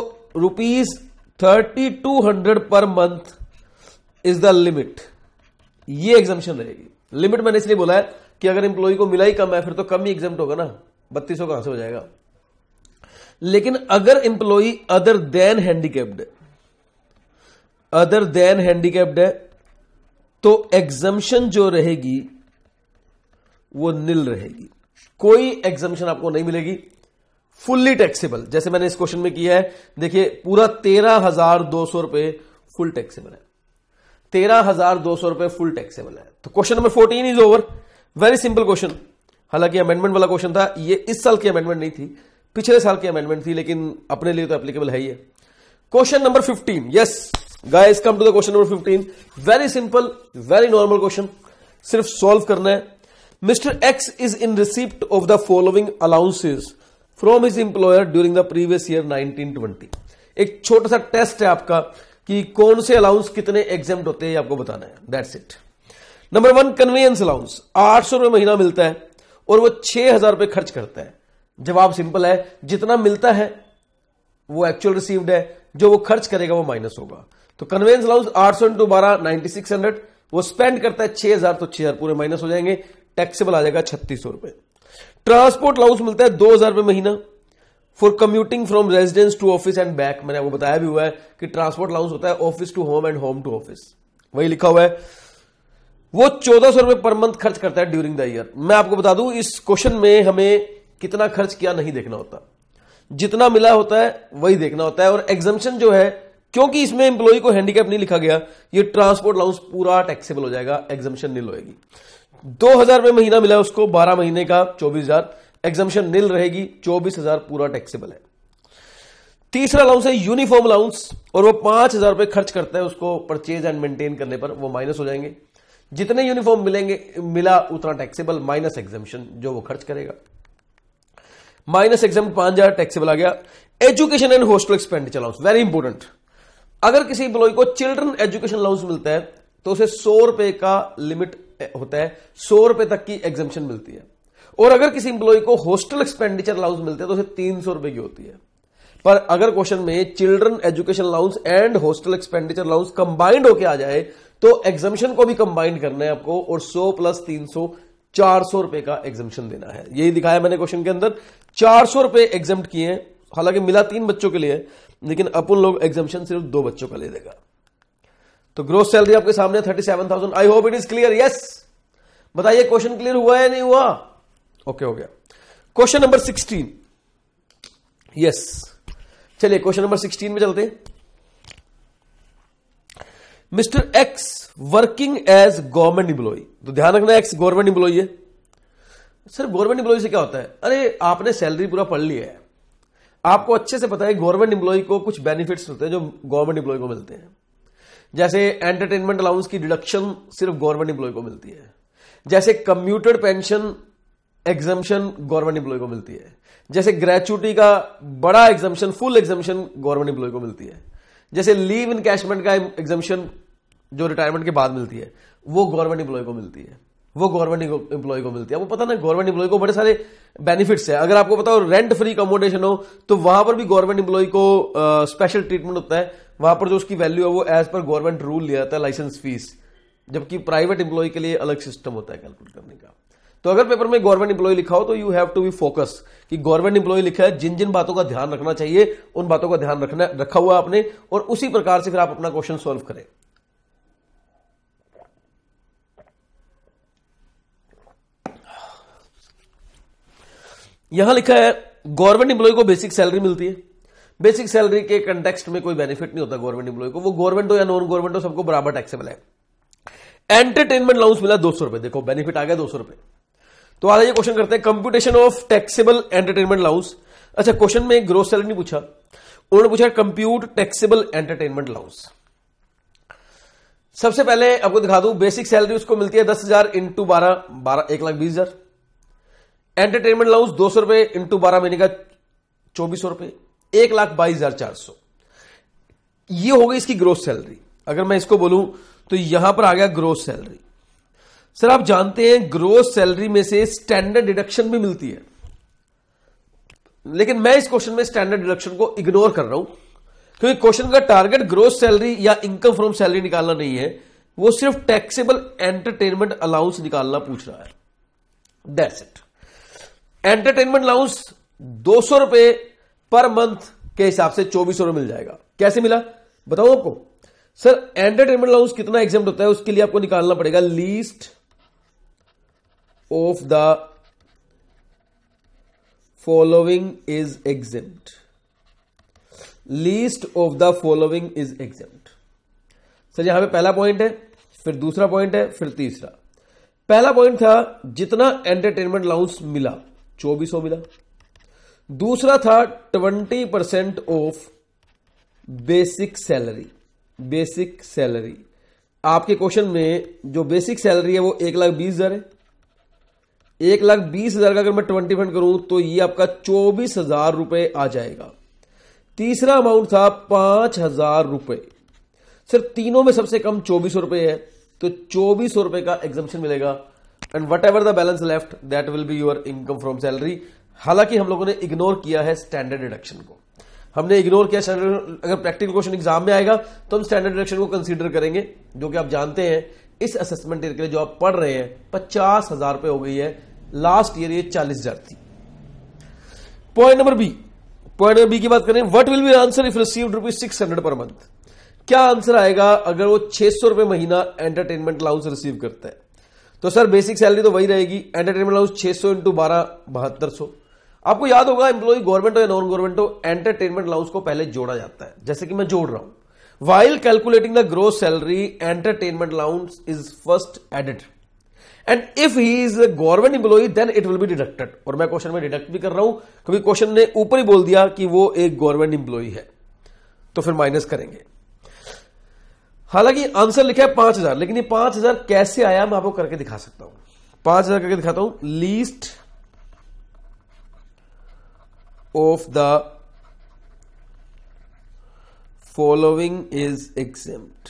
₹3200 पर मंथ इज द लिमिट, ये एग्जम्पशन रहेगी। लिमिट मैंने इसलिए बोला है कि अगर इंप्लॉई को मिला ही कम है फिर तो कम ही एग्जम्प्ट होगा ना, 3200 कहां से हो जाएगा। लेकिन अगर इंप्लॉई अदर देन हैंडीकैप्ड है, अदर देन हैंडीकैप्ड है, तो एग्जम्पशन जो रहेगी वो निल रहेगी, कोई एग्जम्पशन आपको नहीं मिलेगी, फुल्ली टैक्सेबल। जैसे मैंने इस क्वेश्चन में किया है, देखिए पूरा 13,200 रुपए फुल टैक्सेबल है, 13,200 रुपए फुल टैक्सेबल है। तो question number 14 is over. Very simple question, हालांकि अमेंडमेंट वाला क्वेश्चन था, ये इस साल की अमेंडमेंट नहीं थी, पिछले साल की अमेंडमेंट थी, लेकिन अपने लिए तो एप्लीकेबल है ही है। Question number 15, yes guys, come to the question number 15। Very simple, very normal question, सिर्फ सॉल्व करना है। Mister X is in receipt of the following allowances from his employer during the previous year 1920। एक छोटा सा test है आपका कि कौन से अलाउंस कितने एग्जेम्प्ट होते हैं, आपको बताना है, that's it. Number 1, conveyance allowance 800 रुपए महीना मिलता है और वो 6000 रुपए खर्च करता है। जवाब सिंपल है, जितना मिलता है वो एक्चुअल रिसीव्ड है, जो वो खर्च करेगा वो माइनस होगा। तो कन्वेंस अलाउंस 800 × 12 9600, वो स्पेंड करता है 6000, तो 6000 पूरे माइनस हो जाएंगे, टैक्सेबल आ जाएगा 3600 रुपए। ट्रांसपोर्ट अलाउंस मिलता है 2000 रुपए महीना for commuting from residence to office and back. मैंने आपको बताया भी हुआ है कि ट्रांसपोर्ट अलाउंस होता है office to home and home to office, वही लिखा हुआ है। वो 1400 रुपए पर मंथ खर्च करता है ड्यूरिंग द ईयर। मैं आपको बता दूं, इस क्वेश्चन में हमें कितना खर्च किया नहीं देखना होता, जितना मिला होता है वही देखना होता है। और एग्जम्पशन जो है, क्योंकि इसमें एम्प्लॉई को हैंडीकैप नहीं लिखा गया, ये ट्रांसपोर्ट अलाउंस पूरा टैक्सेबल हो जाएगा, एग्जम्पशन निल होगी। 2000 रुपए महीना मिला उसको, 12 महीने का 24,000, एग्जम्पशन निल रहेगी, 24,000 पूरा टैक्सेबल है। तीसरा अलाउंस है यूनिफॉर्म अलाउंस, और वो 5,000 रुपए खर्च करता है उसको परचेज एंड मेंटेन करने पर, वो माइनस हो जाएंगे। जितने यूनिफॉर्म मिला उतना टैक्सेबल, माइनस एग्जम्पशन जो वो खर्च करेगा, माइनस एग्जाम 5,000 टैक्सेबल आ गया। Education and hostel expenditure allowance, very important. अगर किसी एम्प्लॉय को चिल्ड्रन एजुकेशन अलाउंस मिलता है तो उसे 100 रुपए का लिमिट होता है, 100 रुपए तक की एग्जम्पशन मिलती है। और अगर किसी एम्प्लॉय को हॉस्टल एक्सपेंडिचर अलाउंस मिलते हैं तो उसे 300 रुपए की होती है। पर अगर क्वेश्चन में children education allowance and hostel expenditure allowance combined होकर आ जाए तो एग्जम्पशन को भी कंबाइन करना है आपको, और 100 + 300 400 रुपए का एग्जम्पशन देना है। यही दिखाया मैंने क्वेश्चन के अंदर, 400 रुपए एग्जम्प्ट किए हैं। हालांकि मिला 3 बच्चों के लिए, लेकिन अपन लोग एग्जम्पशन सिर्फ 2 बच्चों का ले देगा। तो ग्रोस सैलरी आपके सामने 37,000। I hope it is clear. Yes, बताइए क्वेश्चन क्लियर हुआ है नहीं हुआ? ओके, हो गया। क्वेश्चन नंबर 16, यस, चलिए क्वेश्चन नंबर 16 में चलते हैं। Mister X working as government employee, तो ध्यान रखना एक्स गवर्नमेंट एम्प्लॉय है। सर गवर्नमेंट एम्प्लॉय से क्या होता है? अरे आपने सैलरी पूरा पढ़ लिया है, आपको अच्छे से पता है गवर्नमेंट एम्प्लॉय को कुछ बेनिफिट्स होते हैं जो गवर्नमेंट एम्प्लॉय को मिलते हैं। जैसे एंटरटेनमेंट अलाउंस की डिडक्शन सिर्फ गवर्नमेंट एम्प्लॉय को मिलती है, जैसे commuted pension exemption government employee को मिलती है, जैसे ग्रेचुटी का बड़ा exemption, full exemption government employee को मिलती है, जैसे लीव इनकैशमेंट का एग्जम्पशन जो रिटायरमेंट के बाद मिलती है, वो गवर्नमेंट एम्प्लॉय को मिलती है, वो गवर्नमेंट एम्प्लॉय को मिलती है। वो पता ना, गवर्नमेंट एम्प्लॉय को बड़े सारे बेनिफिट्स है। अगर आपको पता हो रेंट फ्री अकोमोडेशन हो, तो वहां पर भी गवर्नमेंट एम्प्लॉय को स्पेशल ट्रीटमेंट होता है। वहां पर जो उसकी वैल्यू है वो एज पर गवर्नमेंट रूल लिया जाता है, लाइसेंस फीस, जबकि प्राइवेट एम्प्लॉय के लिए अलग सिस्टम होता है कैलकुलेट करने का। तो अगर पेपर में गवर्नमेंट एम्प्लॉय लिखा हो तो you have to be focus कि गवर्नमेंट एम्प्लॉय लिखा है, जिन जिन बातों का ध्यान रखना चाहिए उन बातों का ध्यान रखा हुआ आपने, और उसी प्रकार से फिर आप अपना क्वेश्चन सॉल्व करें। यहां लिखा है गवर्नमेंट एम्प्लॉय को बेसिक सैलरी मिलती है। बेसिक सैलरी के कंटेक्स्ट में कोई बेनिफिट नहीं होता गवर्नमेंट एम्प्लॉय को, वो गवर्नमेंट हो या नॉन गवर्नमेंट हो सबको बराबर टैक्सेबल है। एंटरटेनमेंट अलाउंस मिला 200 रुपए, देखो बेनिफिट आ गया 200 रुपए। तो आज ये क्वेश्चन करते हैं computation of taxable entertainment allowance. अच्छा, क्वेश्चन में ग्रोस सैलरी नहीं पूछा, उन्होंने पूछा कंप्यूट टैक्सेबल एंटरटेनमेंट अलाउंस। सबसे पहले आपको दिखा दूं, बेसिक सैलरी उसको मिलती है 10,000 इंटू 12, 1,20,000। एंटरटेनमेंट अलाउंस 200 रुपए इंटू 12 महीने का 2400 रुपए, 1,22,400। ये हो गई इसकी ग्रोस सैलरी। अगर मैं इसको बोलूं तो यहां पर आ गया ग्रोस सैलरी। सर आप जानते हैं ग्रोस सैलरी में से स्टैंडर्ड डिडक्शन भी मिलती है, लेकिन मैं इस क्वेश्चन में स्टैंडर्ड डिडक्शन को इग्नोर कर रहा हूं, क्योंकि क्वेश्चन का टारगेट ग्रोस सैलरी या इनकम फ्रॉम सैलरी निकालना नहीं है, वो सिर्फ टैक्सेबल एंटरटेनमेंट अलाउंस निकालना पूछ रहा है। That's it. एंटरटेनमेंट अलाउंस 200 रुपए पर मंथ के हिसाब से 2400 रुपए मिल जाएगा। कैसे मिला बताओ आपको। सर एंटरटेनमेंट अलाउंस कितना एग्जेम्प्ट होता है, उसके लिए आपको निकालना पड़ेगा least of the following is exempt. Least of the following is exempt. Sir यहां पे पहला पॉइंट है, फिर दूसरा पॉइंट है, फिर तीसरा। पहला पॉइंट था जितना एंटरटेनमेंट अलाउंस मिला 2400 मिला। दूसरा था 20% of basic salary. Basic salary आपके क्वेश्चन में जो बेसिक सैलरी है वो 1,20,000 है। 1,20,000 का अगर मैं 20% करूं तो ये आपका 24,000 रुपए आ जाएगा। तीसरा अमाउंट था 5,000 रुपए। सर तीनों में सबसे कम 2400 रुपए है, तो 2400 रुपए का एग्जम्पशन मिलेगा, and whatever the balance left that will be your income from salary. हालांकि हम लोगों ने इग्नोर किया है स्टैंडर्ड डिडक्शन को, हमने इग्नोर किया स्टैंडर्ड। अगर प्रैक्टिकल क्वेश्चन एग्जाम में आएगा तो हम स्टैंडर्ड डिडक्शन को कंसीडर करेंगे, जो कि आप जानते हैं इस असेसमेंट ईयर के लिए जो आप पढ़ रहे हैं 50,000 रुपए हो गई है। लास्ट ईयर ये 40,000 थी। Point number B. Point number B की बात करें, what will be answer if received ₹600 per month. क्या आंसर आएगा अगर वो 600 रुपए महीना एंटरटेनमेंट अलाउंस रिसीव करता है। तो सर बेसिक सैलरी तो वही रहेगी, एंटरटेनमेंट अलाउंस 600 इंटू 12 7200। आपको याद होगा एम्प्लॉय गवर्नमेंट हो या नॉन गवर्नमेंट हो, एंटरटेनमेंट अलाउंस को पहले जोड़ा जाता है, जैसे कि मैं जोड़ रहा हूं। While calculating the gross salary entertainment allowance is first added, and if he is a government employee then it will be deducted. और मैं क्वेश्चन में डिडक्ट भी कर रहा हूं क्योंकि क्वेश्चन ने ऊपर ही बोल दिया कि वो एक गवर्नमेंट एम्प्लॉय है, तो फिर माइनस करेंगे। हालांकि आंसर लिखा है 5,000, लेकिन ये 5,000 कैसे आया मैं आपको करके दिखा सकता हूं। 5,000 करके दिखाता हूं। Least of the following is exempt.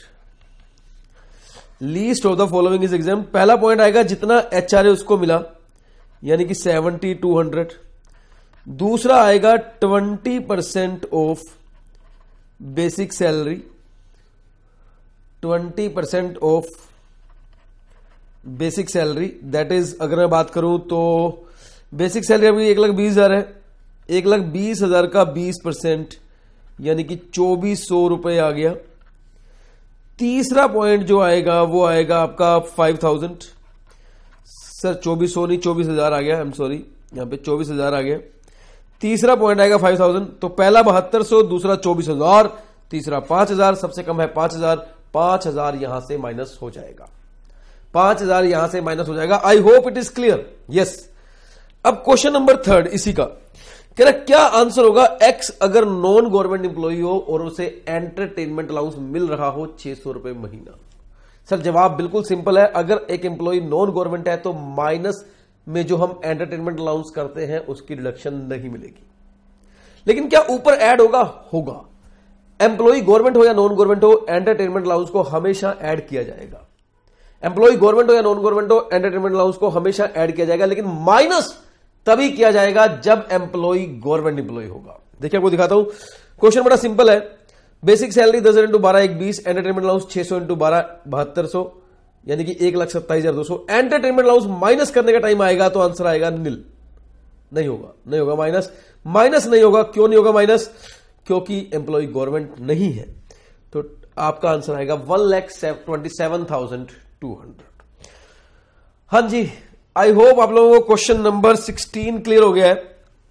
Least of the following is exempt. पहला पॉइंट आएगा जितना एचआर है उसको मिला, यानी कि 70,200। दूसरा आएगा 20% of basic salary, 20% of basic salary. That is अगर मैं बात करूं तो बेसिक सैलरी अभी 1,20,000 है, 1,20,000 का 20% यानी कि 2,400 रुपए आ गया। तीसरा पॉइंट जो आएगा वो आएगा आपका 5,000। सर 2,400 नहीं 24,000 आ गया, आई एम सॉरी, यहां पे 24,000 आ गया। तीसरा पॉइंट आएगा 5,000। तो पहला 7,200, दूसरा 24,000, तीसरा 5,000, सबसे कम है 5,000। 5,000 यहां से माइनस हो जाएगा, 5,000 यहां से माइनस हो जाएगा। I hope it is clear. Yes. अब क्वेश्चन नंबर 3 इसी का कह रहा क्या आंसर होगा एक्स अगर नॉन गवर्नमेंट इंप्लॉई हो और उसे एंटरटेनमेंट अलाउंस मिल रहा हो 600 रुपए महीना। सर जवाब बिल्कुल सिंपल है, अगर एक एम्प्लॉई नॉन गवर्नमेंट है तो माइनस में जो हम एंटरटेनमेंट अलाउंस करते हैं उसकी डिडक्शन नहीं मिलेगी। लेकिन क्या ऊपर ऐड होगा? होगा। एम्प्लॉय गवर्नमेंट हो या नॉन गवर्नमेंट हो, एंटरटेनमेंट अलाउंस को हमेशा ऐड किया जाएगा। एम्प्लॉय गवर्नमेंट हो या नॉन गवर्नमेंट हो, एंटरटेनमेंट अलाउंस को हमेशा ऐड किया जाएगा, लेकिन माइनस तभी किया जाएगा जब एम्प्लॉय गवर्नमेंट एम्प्लॉय होगा। देखिए आपको दिखाता हूं, क्वेश्चन बड़ा सिंपल है। Basic salary 10,000 into 12 120, entertainment allowance 600 into 12 7200, यानी कि 1,27,200। एंटरटेनमेंट अलाउंस माइनस करने का टाइम आएगा तो आंसर आएगा निल। नहीं होगा माइनस नहीं होगा। क्यों नहीं होगा माइनस? क्योंकि एम्प्लॉय गवर्नमेंट नहीं है। तो आपका आंसर आएगा 1,27,200। हां जी, आई होप आप लोगों को क्वेश्चन नंबर 16 क्लियर हो गया है।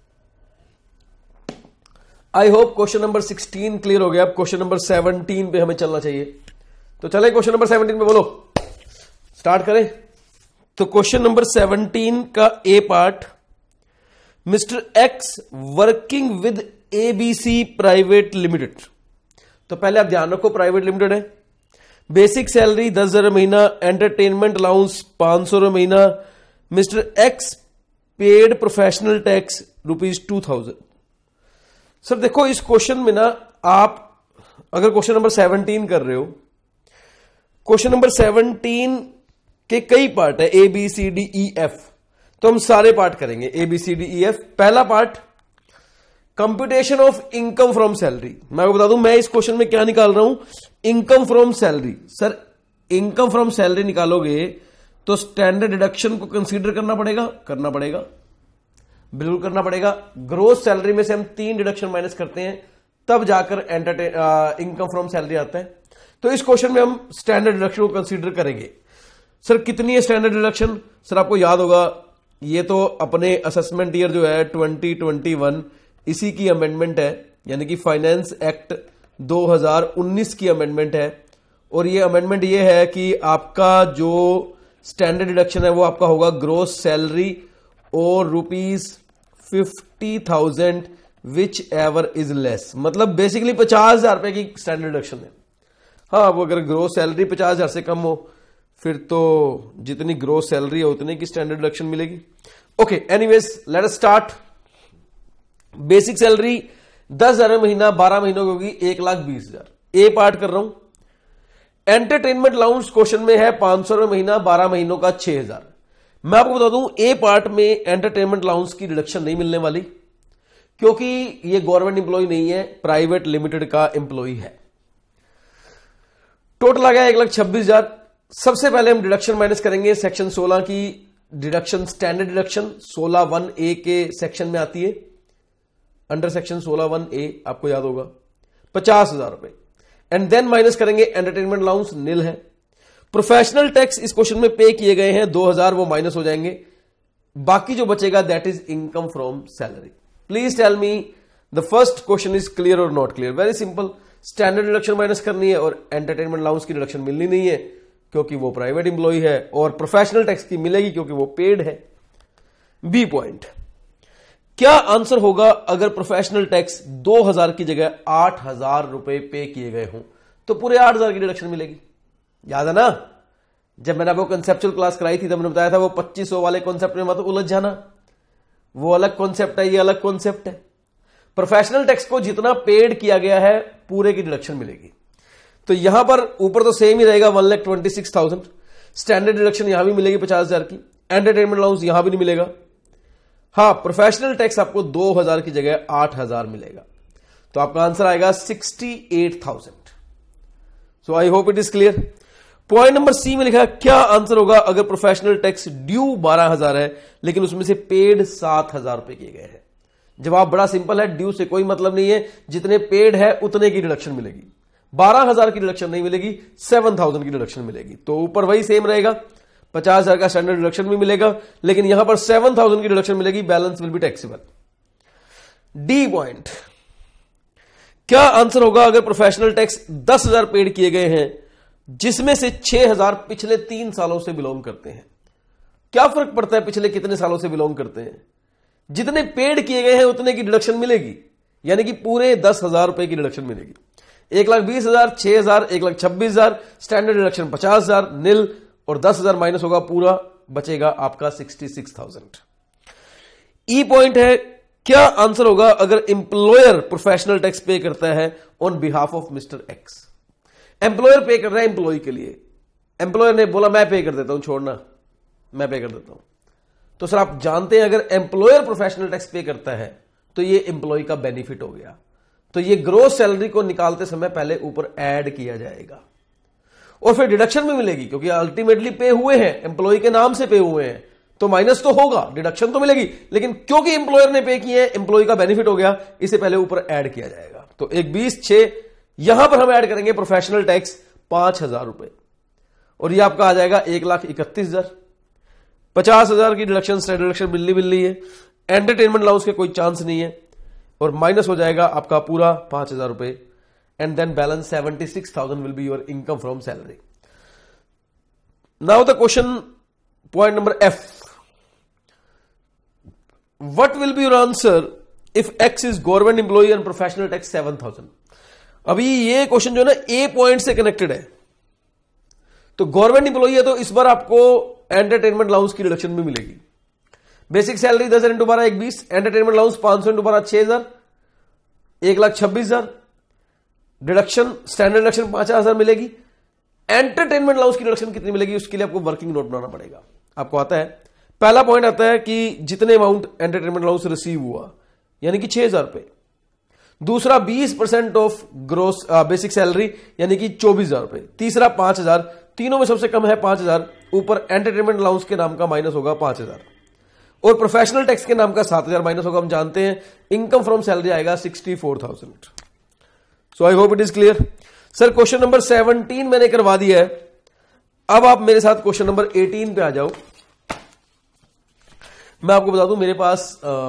I hope question number 16 clear हो गया। अब क्वेश्चन नंबर 17 पे हमें चलना चाहिए। तो चले क्वेश्चन नंबर 17 पे, बोलो स्टार्ट करें। तो क्वेश्चन नंबर 17 का A part, mister X working with ABC private limited. तो पहले आप ध्यान रखो, प्राइवेट लिमिटेड है। बेसिक सैलरी 10,000 महीना, एंटरटेनमेंट अलाउंस 500 महीना। Mister X paid professional tax ₹2,000। Sir देखो इस क्वेश्चन में ना, आप अगर क्वेश्चन नंबर 17 कर रहे हो, क्वेश्चन नंबर 17 के कई पार्ट है, A B C D E F. तो हम सारे पार्ट करेंगे, A B C D E F. पहला part, computation of income from salary. मैं आपको बता दूं, मैं इस क्वेश्चन में क्या निकाल रहा हूं, income from salary. Sir income from salary निकालोगे तो स्टैंडर्ड डिडक्शन को कंसीडर करना पड़ेगा, बिल्कुल करना पड़ेगा। ग्रोस सैलरी में से हम 3 डिडक्शन माइनस करते हैं, तब जाकर इनकम फ्रॉम सैलरी आता है। तो इस क्वेश्चन में हम स्टैंडर्ड डिडक्शन को कंसीडर करेंगे। सर कितनी है स्टैंडर्ड डिडक्शन? सर आपको याद होगा, ये तो अपने असेसमेंट ईयर जो है 2021 इसी की अमेंडमेंट है, यानी कि फाइनेंस एक्ट 2019 की अमेंडमेंट है। और ये अमेंडमेंट ये है कि आपका जो स्टैंडर्ड डिडक्शन है वो आपका होगा ग्रोस सैलरी और ₹50,000 विच एवर इज लेस। मतलब बेसिकली 50,000 रुपए की स्टैंडर्ड डिडक्शन है। हाँ, वो अगर ग्रोस सैलरी 50,000 से कम हो, फिर तो जितनी ग्रोस सैलरी है उतने की स्टैंडर्ड डिडक्शन मिलेगी। Okay, anyways let us start. Basic salary 10,000 महीना, 12 महीनों की होगी 1,20,000। ए पार्ट कर रहा हूं। एंटरटेनमेंट अलाउंस क्वेश्चन में है 500 महीना, 12 महीनों का 6,000। मैं आपको बता दूं, ए पार्ट में एंटरटेनमेंट अलाउंस की डिडक्शन नहीं मिलने वाली, क्योंकि ये गवर्नमेंट इंप्लॉय नहीं है, प्राइवेट लिमिटेड का इंप्लॉय है। टोटल आ गया 1,26,000। सबसे पहले हम डिडक्शन माइनस करेंगे सेक्शन 16 की डिडक्शन, स्टैंडर्ड डिडक्शन 16(1)(a) के सेक्शन में आती है। अंडर सेक्शन 16(1)(a) आपको याद होगा 50,000 रुपए। एंड देन माइनस करेंगे एंटरटेनमेंट अलाउंस, निल है। प्रोफेशनल टैक्स इस क्वेश्चन में पे किए गए हैं 2,000, वो माइनस हो जाएंगे। बाकी जो बचेगा that is income from salary. Please tell me the first question is clear और not clear. Very simple, standard deduction minus करनी है और एंटरटेनमेंट अलाउंस की डिडक्शन मिलनी नहीं है क्योंकि वो प्राइवेट इंप्लॉय है, और प्रोफेशनल टैक्स की मिलेगी क्योंकि वो पेड है। बी पॉइंट, क्या आंसर होगा अगर प्रोफेशनल टैक्स 2,000 की जगह 8,000 रुपए पे किए गए हों? तो पूरे 8,000 की डिडक्शन मिलेगी। याद है ना, जब मैंने आपको कंसेप्चुअल क्लास कराई थी तब मैंने बताया था वो 2500 वाले कॉन्सेप्ट में मत उलझ जाना, वो अलग कॉन्सेप्ट है, ये अलग कॉन्सेप्ट है। प्रोफेशनल टैक्स को जितना पेड किया गया है पूरे की डिडक्शन मिलेगी। तो यहां पर ऊपर तो सेम ही रहेगा 1,26,000। स्टैंडर्ड डिडक्शन यहां भी मिलेगी 50,000 की, एंटरटेनमेंट अलाउंस यहां भी नहीं मिलेगा। हाँ, प्रोफेशनल टैक्स आपको 2,000 की जगह 8,000 मिलेगा। तो आपका आंसर आएगा 68,000। So I hope it is clear. Point number C में लिखा है, क्या आंसर होगा अगर प्रोफेशनल टैक्स ड्यू 12,000 है लेकिन उसमें से पेड 7,000 रुपए किए गए हैं? जवाब बड़ा सिंपल है, ड्यू से कोई मतलब नहीं है, जितने पेड है उतने की डिडक्शन मिलेगी। 12,000 की डिडक्शन नहीं मिलेगी, 7,000 की डिडक्शन मिलेगी। तो ऊपर वही सेम रहेगा, 50,000 का स्टैंडर्ड डिडक्शन भी मिलेगा, लेकिन यहां पर 7,000 की डिडक्शन मिलेगी, balance will be taxable. D point, क्या आंसर होगा अगर प्रोफेशनल टैक्स 10,000 पेड किए गए हैं जिसमें से 6,000 पिछले 3 सालों से बिलोंग करते हैं? क्या फर्क पड़ता है पिछले कितने सालों से बिलोंग करते हैं? जितने पेड किए गए हैं उतने की डिडक्शन मिलेगी, यानी कि पूरे 10,000 रुपए की डिडक्शन मिलेगी। 1,20,000, 6,000, 1,26,000, स्टैंडर्ड डिडक्शन 50,000, निल, और 10,000 माइनस होगा, पूरा बचेगा आपका 66,000। ई पॉइंट है, क्या आंसर होगा अगर एम्प्लॉयर प्रोफेशनल टैक्स पे करता है on behalf of mister X? Employer pay कर रहा है एम्प्लॉय के लिए, एम्प्लॉयर ने बोला मैं पे कर देता हूं, छोड़ना मैं पे कर देता हूं। तो सर आप जानते हैं अगर एम्प्लॉयर प्रोफेशनल टैक्स पे करता है तो ये एम्प्लॉय का बेनिफिट हो गया। तो ये ग्रोस सैलरी को निकालते समय पहले ऊपर ऐड किया जाएगा और फिर डिडक्शन भी मिलेगी, क्योंकि अल्टीमेटली पे हुए हैं, एम्प्लॉय के नाम से पे हुए हैं, तो माइनस तो होगा, डिडक्शन तो मिलेगी, लेकिन क्योंकि एम्प्लॉयर ने पे किए हैं एम्प्लॉय का बेनिफिट हो गया, इसे पहले ऊपर ऐड किया जाएगा। तो 1 20 6 यहां पर हम ऐड करेंगे प्रोफेशनल टैक्स 5,000 रुपए और ये आपका आ जाएगा 1,31,000। 50,000 की डिडक्शन स्टैंडर्ड डिडक्शन मिलनी है, एंटरटेनमेंट अलाउंस के कोई चांस नहीं है और माइनस हो जाएगा आपका पूरा 5,000 रुपए and then balance 76,000 will be your income from salary. Now the question point number F, what will be your answer if X is government employee and professional tax 7,000? अभी ये क्वेश्चन जो है ना ए पॉइंट से कनेक्टेड है, तो government employee है तो इस बार आपको एंटरटेनमेंट अलाउंस की डिडक्शन भी मिलेगी। Basic salary 10,000 into 12 1,20, entertainment allowance 500 into 12 6,000, 1,26,000, deduction standard deduction 5,000 मिलेगी। एंटरटेनमेंट अलाउंस की डिडक्शन कितनी मिलेगी उसके लिए आपको वर्किंग नोट बनाना पड़ेगा। आपको आता है, पहला पॉइंट आता है कि जितने अमाउंट एंटरटेनमेंट अलाउंस रिसीव हुआ यानी कि 6,000 रुपए। दूसरा 20% ऑफ ग्रोस बेसिक सैलरी यानी कि 24,000 रुपए। तीसरा 5,000, तीनों में सबसे कम है 5,000, ऊपर एंटरटेनमेंट अलाउंस के नाम का माइनस होगा 5,000 और प्रोफेशनल टैक्स के नाम का 7,000 माइनस होगा। हम जानते हैं इनकम फ्रॉम सैलरी आएगा 64,000। So I hope it is clear. Sir question number 17 मैंने करवा दिया है, अब आप मेरे साथ क्वेश्चन नंबर 18 पे आ जाओ। मैं आपको बता दूं मेरे पास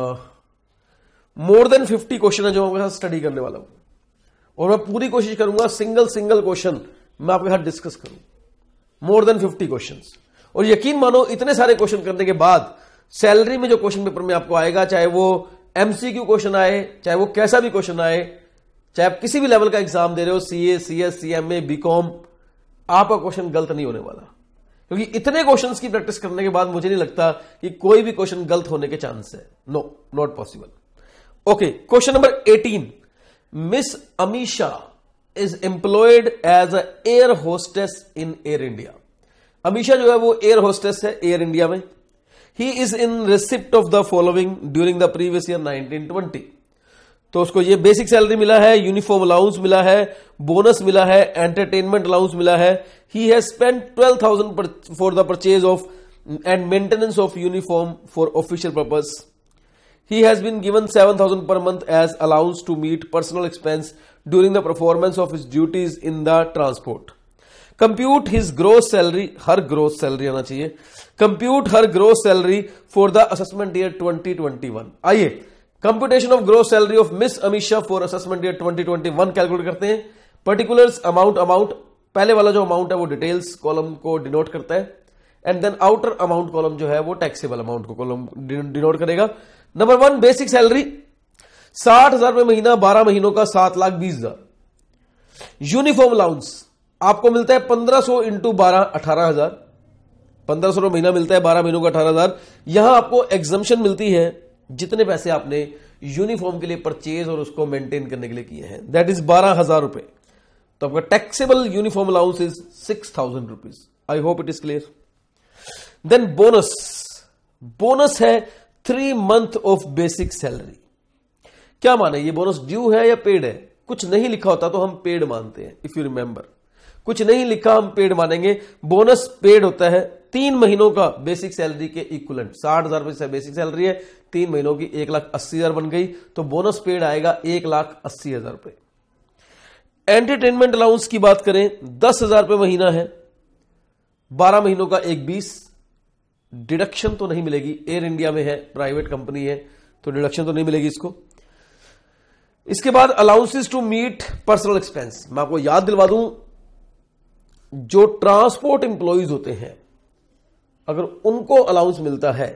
मोर देन 50 क्वेश्चन है जो मैं आपके साथ स्टडी करने वाला हूं और मैं पूरी कोशिश करूंगा सिंगल क्वेश्चन मैं आपके साथ डिस्कस करूं। मोर देन 50 क्वेश्चंस, और यकीन मानो इतने सारे क्वेश्चन करने के बाद सैलरी में जो क्वेश्चन पेपर में आपको आएगा, चाहे वो एमसीक्यू क्वेश्चन आए, चाहे वो कैसा भी क्वेश्चन आए, चाहे आप किसी भी लेवल का एग्जाम दे रहे हो, सीए, सीएस, सीएमए, बीकॉम, आपका क्वेश्चन गलत नहीं होने वाला, क्योंकि इतने क्वेश्चंस की प्रैक्टिस करने के बाद मुझे नहीं लगता कि कोई भी क्वेश्चन गलत होने के चांस है। No, not possible. Okay, question number 18, miss Amisha is employed as a air hostess in Air India. Amisha जो है वो एयर होस्टेस है एयर इंडिया में। He is in receipt of the following during the previous year 1920। तो उसको ये basic salary मिला है, यूनिफॉर्म अलाउंस मिला है, बोनस मिला है, एंटरटेनमेंट अलाउंस मिला है। He has spent 12,000 for the purchase of and maintenance of uniform for official purpose. He has been given 7,000 per month as allowance to meet personal expense during the performance of his duties in the transport. Compute his gross salary, her gross salary आना चाहिए, compute her gross salary for the assessment year 2021. आइए, computation of gross salary of Miss Amisha for assessment year 2021 calculate करते हैं। Particulars, amount, पहले वाला जो amount है वो डिटेल्स कॉलम को डिनोट करता है and then outer amount column जो है वो टैक्सेबल अमाउंट को कॉलम डिनोट करेगा। नंबर 1, बेसिक सैलरी 60,000 रुपए महीना, 12 महीनों का 7,20,000। यूनिफॉर्म अलाउंस आपको मिलता है 1,500 इंटू 12 18,000। 1,500 रुपए महीना मिलता है, 12 महीनों का 18,000। यहां आपको एग्जम्पशन मिलती है जितने पैसे आपने यूनिफॉर्म के लिए परचेज और उसको मेंटेन करने के लिए किए हैं, दैट इज 12,000 रुपए। तो आपका taxable uniform allowance is 6,000 rupees. I hope it is clear. Then bonus है 3 मंथ ऑफ बेसिक सैलरी। क्या माने, ये बोनस ड्यू है या पेड है? कुछ नहीं लिखा होता तो हम पेड मानते हैं, इफ यू रिमेंबर। कुछ नहीं लिखा हम पेड मानेंगे। बोनस पेड होता है 3 महीनों का बेसिक सैलरी के इक्विवेलेंट। 60,000 रुपए बेसिक सैलरी है, 3 महीनों की 1,80,000 बन गई, तो बोनस पेड आएगा 1,80,000 रुपए। एंटरटेनमेंट अलाउंस की बात करें 10,000 रुपए महीना है, 12 महीनों का 1,20। डिडक्शन तो नहीं मिलेगी, एयर इंडिया में है, प्राइवेट कंपनी है, तो डिडक्शन तो नहीं मिलेगी इसको। इसके बाद allowances to meet personal expense. मैं आपको याद दिलवा दूं, जो ट्रांसपोर्ट इंप्लॉइज होते हैं अगर उनको अलाउंस मिलता है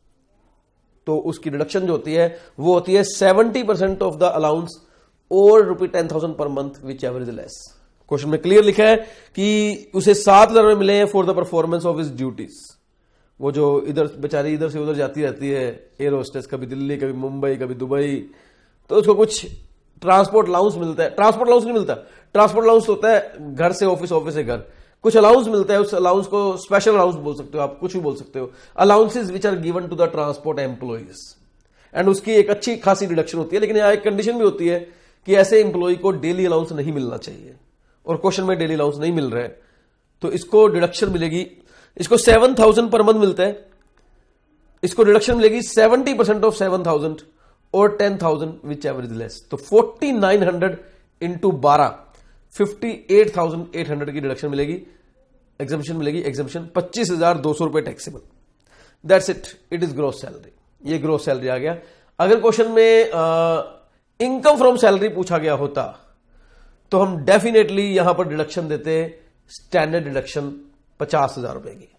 तो उसकी डिडक्शन जो होती है वो होती है 70% ऑफ द अलाउंस और ₹10,000 per month whichever is less. Question में क्लियर लिखा है कि उसे 7,000 रुपए मिले हैं for the performance of his duties. वो जो इधर बेचारी इधर से उधर जाती रहती है एयर होस्टेस, कभी दिल्ली कभी मुंबई कभी दुबई, तो उसको कुछ ट्रांसपोर्ट अलाउंस मिलता है। ट्रांसपोर्ट अलाउंस नहीं मिलता, ट्रांसपोर्ट अलाउंस होता है घर से ऑफिस, ऑफिस से घर, कुछ अलाउंस मिलता है। उस अलाउंस को स्पेशल अलाउंस बोल सकते हो आप, कुछ भी बोल सकते हो। Allowances which are given to the transport employees, and उसकी एक अच्छी खासी डिडक्शन होती है। लेकिन यहाँ एक कंडीशन भी होती है कि ऐसे एम्प्लॉय को डेली अलाउंस नहीं मिलना चाहिए, और क्वेश्चन में डेली अलाउंस नहीं मिल रहा है तो इसको डिडक्शन मिलेगी। इसको 7,000 पर मंथ मिलता है, इसको डिडक्शन मिलेगी 70% ऑफ 7,000 और 10,000 विच एवर इज लेस। तो 4,900 इंटू 12 58,800 की डिडक्शन मिलेगी, एग्जामिशन मिलेगी। एग्जामिशन 25,200 रुपए taxable. That's it, it is gross salary. ये ग्रोस सैलरी आ गया। अगर क्वेश्चन में इनकम फ्रॉम सैलरी पूछा गया होता तो हम डेफिनेटली यहां पर डिडक्शन देते स्टैंडर्ड डिडक्शन 50,000 रुपए की।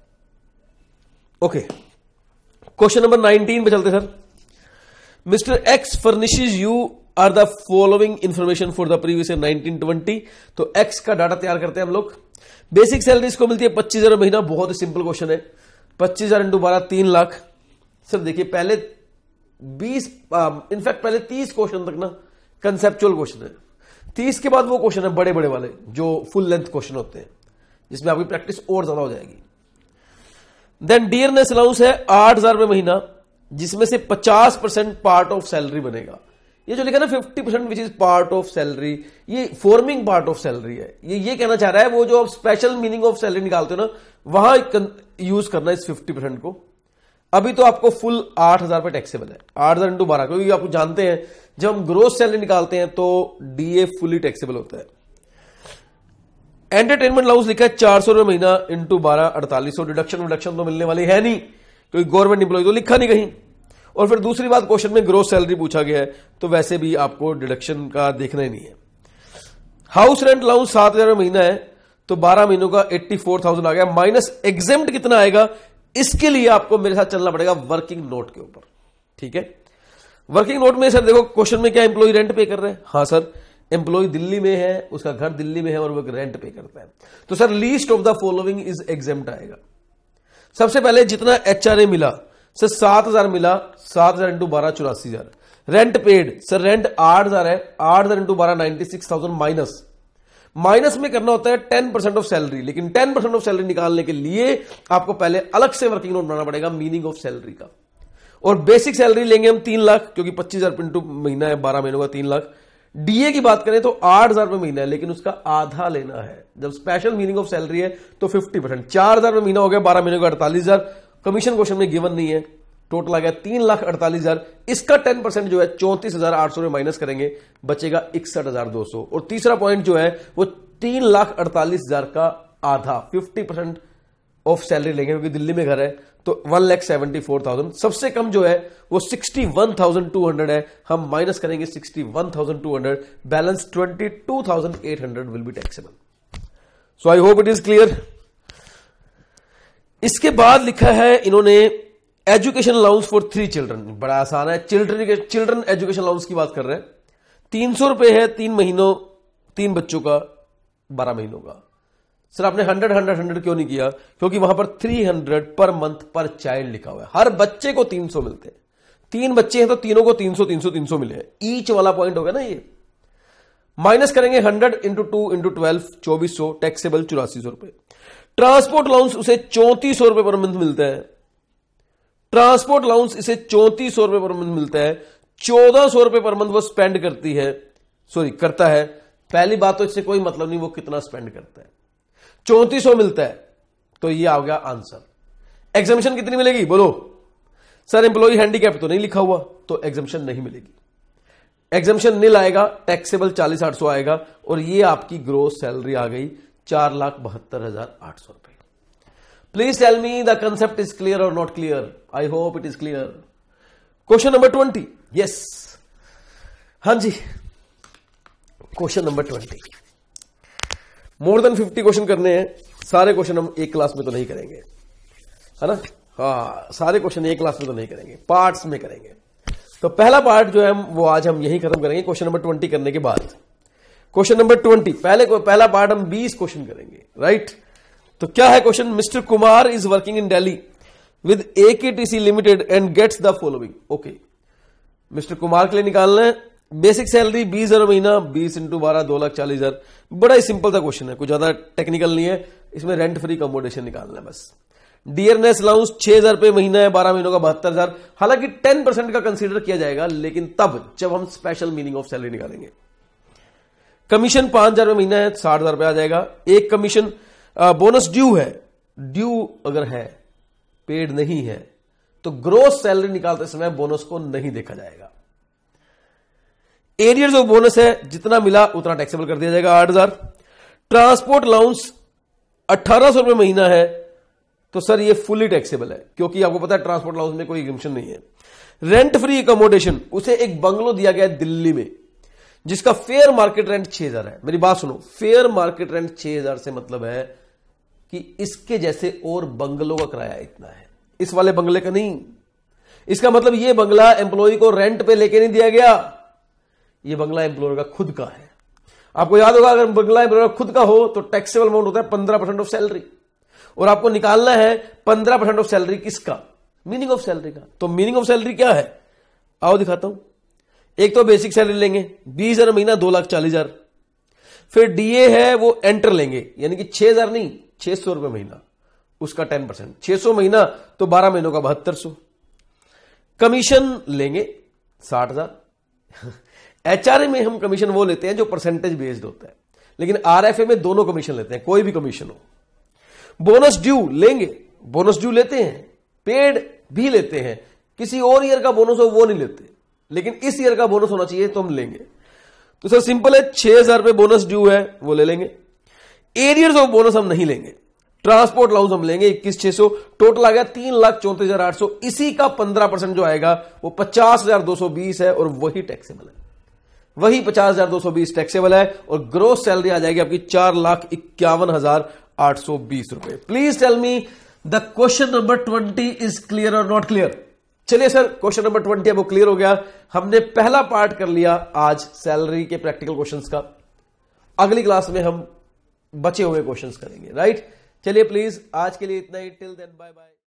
ओके, क्वेश्चन नंबर 19 पे चलते sir. Mister X furnishes you are the following information for the previous year 1920। तो एक्स का डाटा तैयार करते हैं हम लोग। बेसिक सैलरी इसको मिलती है 25,000 महीना। बहुत ही सिंपल क्वेश्चन है। 25,000 इंटू 12 3 लाख। सर देखिए पहले 20 इनफैक्ट पहले 30 क्वेश्चन तक ना कंसेप्चुअल क्वेश्चन है। 30 के बाद वो क्वेश्चन है बड़े बड़े वाले जो फुल लेंथ क्वेश्चन होते हैं, जिसमें आपकी प्रैक्टिस और ज्यादा हो जाएगी। देन डियरनेस अलाउंस है 8,000 रुपए महीना, जिसमें से 50% पार्ट ऑफ सैलरी बनेगा। ये जो लिखा ना 50% which is part of salary, ये फॉर्मिंग पार्ट ऑफ सैलरी है। ये कहना चाह रहा है वो जो आप स्पेशल मीनिंग ऑफ सैलरी निकालते हो ना, वहां यूज करना इस 50% को। अभी तो आपको फुल 8,000 रुपए टैक्सेबल है, 8,000 इंटू 12, क्योंकि आप जानते हैं जब हम ग्रोस सैलरी निकालते हैं तो डीए फुली टैक्सेबल होता है। एंटरटेनमेंट अलाउंस लिखा है 400 रुपए महीना इंटू 12 4800। डिडक्शन तो मिलने वाली है नहीं, क्योंकि गवर्नमेंट एम्प्लॉय तो लिखा नहीं कहीं। और फिर दूसरी बात, क्वेश्चन में ग्रोस सैलरी पूछा गया है तो वैसे भी आपको डिडक्शन का देखना ही नहीं है। हाउस रेंट अलाउंस 7,000 महीना है, तो 12 महीनों का 84,000 आ गया। माइनस एग्जेम्प्ट कितना आएगा, इसके लिए आपको मेरे साथ चलना पड़ेगा वर्किंग नोट के ऊपर। ठीक है, वर्किंग नोट में सर देखो क्वेश्चन में क्या एम्प्लॉय रेंट पे कर रहे हैं। हाँ सर, एम्प्लॉय दिल्ली में है, उसका घर दिल्ली में है और वो रेंट पे करता है। तो sir list of the following is exempt आएगा। सबसे पहले जितना एचआरए मिला सर 7,000 मिला, 7,000 into 12 84,000। Rent paid sir rent 8,000 है, 8,000 इंटू 12 96,000 माइनस। माइनस में करना होता है 10% ऑफ सैलरी, लेकिन 10% ऑफ सैलरी निकालने के लिए आपको पहले अलग से वर्किंग नोट बनाना पड़ेगा मीनिंग ऑफ सैलरी का। और बेसिक सैलरी लेंगे हम 3 लाख, क्योंकि 25,000 इंटू महीना है, 12 महीनों का 3 लाख। डीए की बात करें तो 8,000 रुपए महीना है, लेकिन उसका आधा लेना है। जब स्पेशल मीनिंग ऑफ सैलरी है तो 50%, 4,000 रुपए महीना हो गया, 12 महीने का 48,000। कमीशन क्वेश्चन में गिवन नहीं है, टोटल आ गया 3,48,000। इसका 10% जो है 34,800 में माइनस करेंगे, बचेगा 61,200। और तीसरा पॉइंट जो है वो 3,48,000 का आधा 50% ऑफ सैलरी लेंगे, क्योंकि दिल्ली में घर है, तो 1,74,000। सबसे कम जो है वो 61,200 है, हम माइनस करेंगे 61,200, balance 22,800 will be taxable. So I hope it is clear. इसके बाद लिखा है इन्होंने एजुकेशन अलाउंस फॉर 3 चिल्ड्रन। बड़ा आसान है, चिल्ड्रन एजुकेशन अलाउंस की बात कर रहे हैं। 300 रुपए है 3 महीनों, 3 बच्चों का 12 महीनों का। सर आपने 100 क्यों नहीं किया, क्योंकि वहां पर 300 पर मंथ पर चाइल्ड लिखा हुआ है। हर बच्चे को 300 मिलते हैं, 3 बच्चे हैं तो तीनों को 300 300 300 मिले हैं। ईच वाला पॉइंट हो गया ना ये। माइनस करेंगे 100 इंटू 2 इंटू 12 2400, टैक्सेबल 8400 रुपए। ट्रांसपोर्ट अलाउंस उसे 3400 रुपए पर मंथ मिलता है। ट्रांसपोर्ट अलाउंस इसे 3400 रुपए पर मंथ मिलता है। 1400 रुपए पर मंथ वो स्पेंड करता है। पहली बात तो इससे कोई मतलब नहीं वो कितना स्पेंड करता है। 3400 मिलता है, तो ये आ गया आंसर। एग्जामिशन कितनी मिलेगी बोलो। सर एम्प्लॉय हैंडीकैप तो नहीं लिखा हुआ, तो एग्जामिशन नहीं मिलेगी। एग्जामिशन नील आएगा, टैक्सेबल 40,800 आएगा, और ये आपकी ग्रोस सैलरी आ गई 4,72,800 रुपए। Please tell me the concept is clear और not clear. I hope it is clear. Question number 20। Yes, हाँ जी, question number 20। More than 50 question करने हैं। सारे क्वेश्चन हम एक क्लास में तो नहीं करेंगे, है ना। हाँ, सारे क्वेश्चन एक क्लास में तो नहीं करेंगे, पार्ट्स में करेंगे। तो पहला पार्ट जो है वो आज हम यही खत्म करेंगे क्वेश्चन नंबर 20 करने के बाद। क्वेश्चन नंबर 20, पहला पार्ट हम 20 क्वेश्चन करेंगे, राइट। तो क्या है question. Mister Kumar is working in Delhi with AKTC Limited and gets the following. Okay, mister Kumar के लिए निकालना है बेसिक सैलरी 20,000 महीना, 20 इंटू 12 2,40,000। बड़ा ही सिंपल सा क्वेश्चन है, कुछ ज्यादा टेक्निकल नहीं है। इसमें रेंट फ्री अकोमोडेशन निकालना है बस। डियरनेस अलाउंस 6,000 रुपए महीना है, 12 महीनों का 72,000। हालांकि 10% का कंसीडर किया जाएगा, लेकिन तब जब हम स्पेशल मीनिंग ऑफ सैलरी निकालेंगे। कमीशन 5,000 रुपए महीना है, 60,000 रुपए आ जाएगा। एक कमीशन बोनस ड्यू है, ड्यू अगर है, पेड नहीं है, तो ग्रोस सैलरी निकालते समय बोनस को नहीं देखा जाएगा। एरियर्स ऑफ बोनस है, जितना मिला उतना टैक्सेबल कर दिया जाएगा 8,000। ट्रांसपोर्ट अलाउंस 1,800 रुपए महीना है, तो सर ये फुली टैक्सेबल है, क्योंकि आपको पता है ट्रांसपोर्ट अलाउंस में कोई एग्जम्पशन नहीं है। रेंट फ्री अकोमोडेशन, उसे एक बंगलो दिया गया है दिल्ली में, जिसका फेयर मार्केट रेंट 6,000 है। मेरी बात सुनो, फेयर मार्केट रेंट 6,000 से मतलब है कि इसके जैसे और बंगलों का किराया इतना है, इस वाले बंगले का नहीं। इसका मतलब यह बंगला एम्प्लॉय को रेंट पे लेके नहीं दिया गया, यह बंगला एम्प्लॉयर का खुद का है। आपको याद होगा, अगर बंगला एम्प्लॉयर खुद का हो तो टैक्सेबल अमाउंट होता है 15% ऑफ सैलरी, और आपको निकालना है 15% ऑफ सैलरी किसका? मीनिंग ऑफ सैलरी का। तो मीनिंग ऑफ सैलरी क्या है, आओ दिखाता हूं। एक तो बेसिक सैलरी लेंगे 20,000 महीना, 2,40,000। फिर डीए है वो एंटर लेंगे, यानी कि 6,000 नहीं 600 रुपए महीना, उसका 10%, 600 महीना तो 12 महीनों का 7200। कमीशन लेंगे 60,000। एचआरए में हम कमीशन वो लेते हैं जो परसेंटेज बेस्ड होता है, लेकिन आरएफए में दोनों कमीशन लेते हैं, कोई भी कमीशन हो। बोनस ड्यू लेंगे, बोनस ड्यू लेते हैं, पेड भी लेते हैं। किसी और ईयर का बोनस हो वो नहीं लेते, लेकिन इस ईयर का बोनस होना चाहिए तो हम लेंगे। तो सर सिंपल है, 6,000 रुपए बोनस ड्यू है वो ले लेंगे। एरियर्स ऑफ बोनस हम नहीं लेंगे। ट्रांसपोर्ट अलाउंस हम लेंगे 21,600, टोटल आ गया 3,34,800। इसी का 15% जो आएगा वो 50,220 है, और वही टैक्सेबल है, वही 50,220 टैक्सेबल है। और ग्रोस सैलरी आ जाएगी आपकी 4,51,820 रुपए। Please tell me the question number 20 is clear और नॉट क्लियर। चलिए सर, क्वेश्चन नंबर 20 अब वो क्लियर हो गया। हमने पहला पार्ट कर लिया आज सैलरी के प्रैक्टिकल क्वेश्चंस का। अगली क्लास में हम बचे हुए क्वेश्चंस करेंगे, राइट। चलिए प्लीज आज के लिए इतना ही, टिल देन बाय बाय।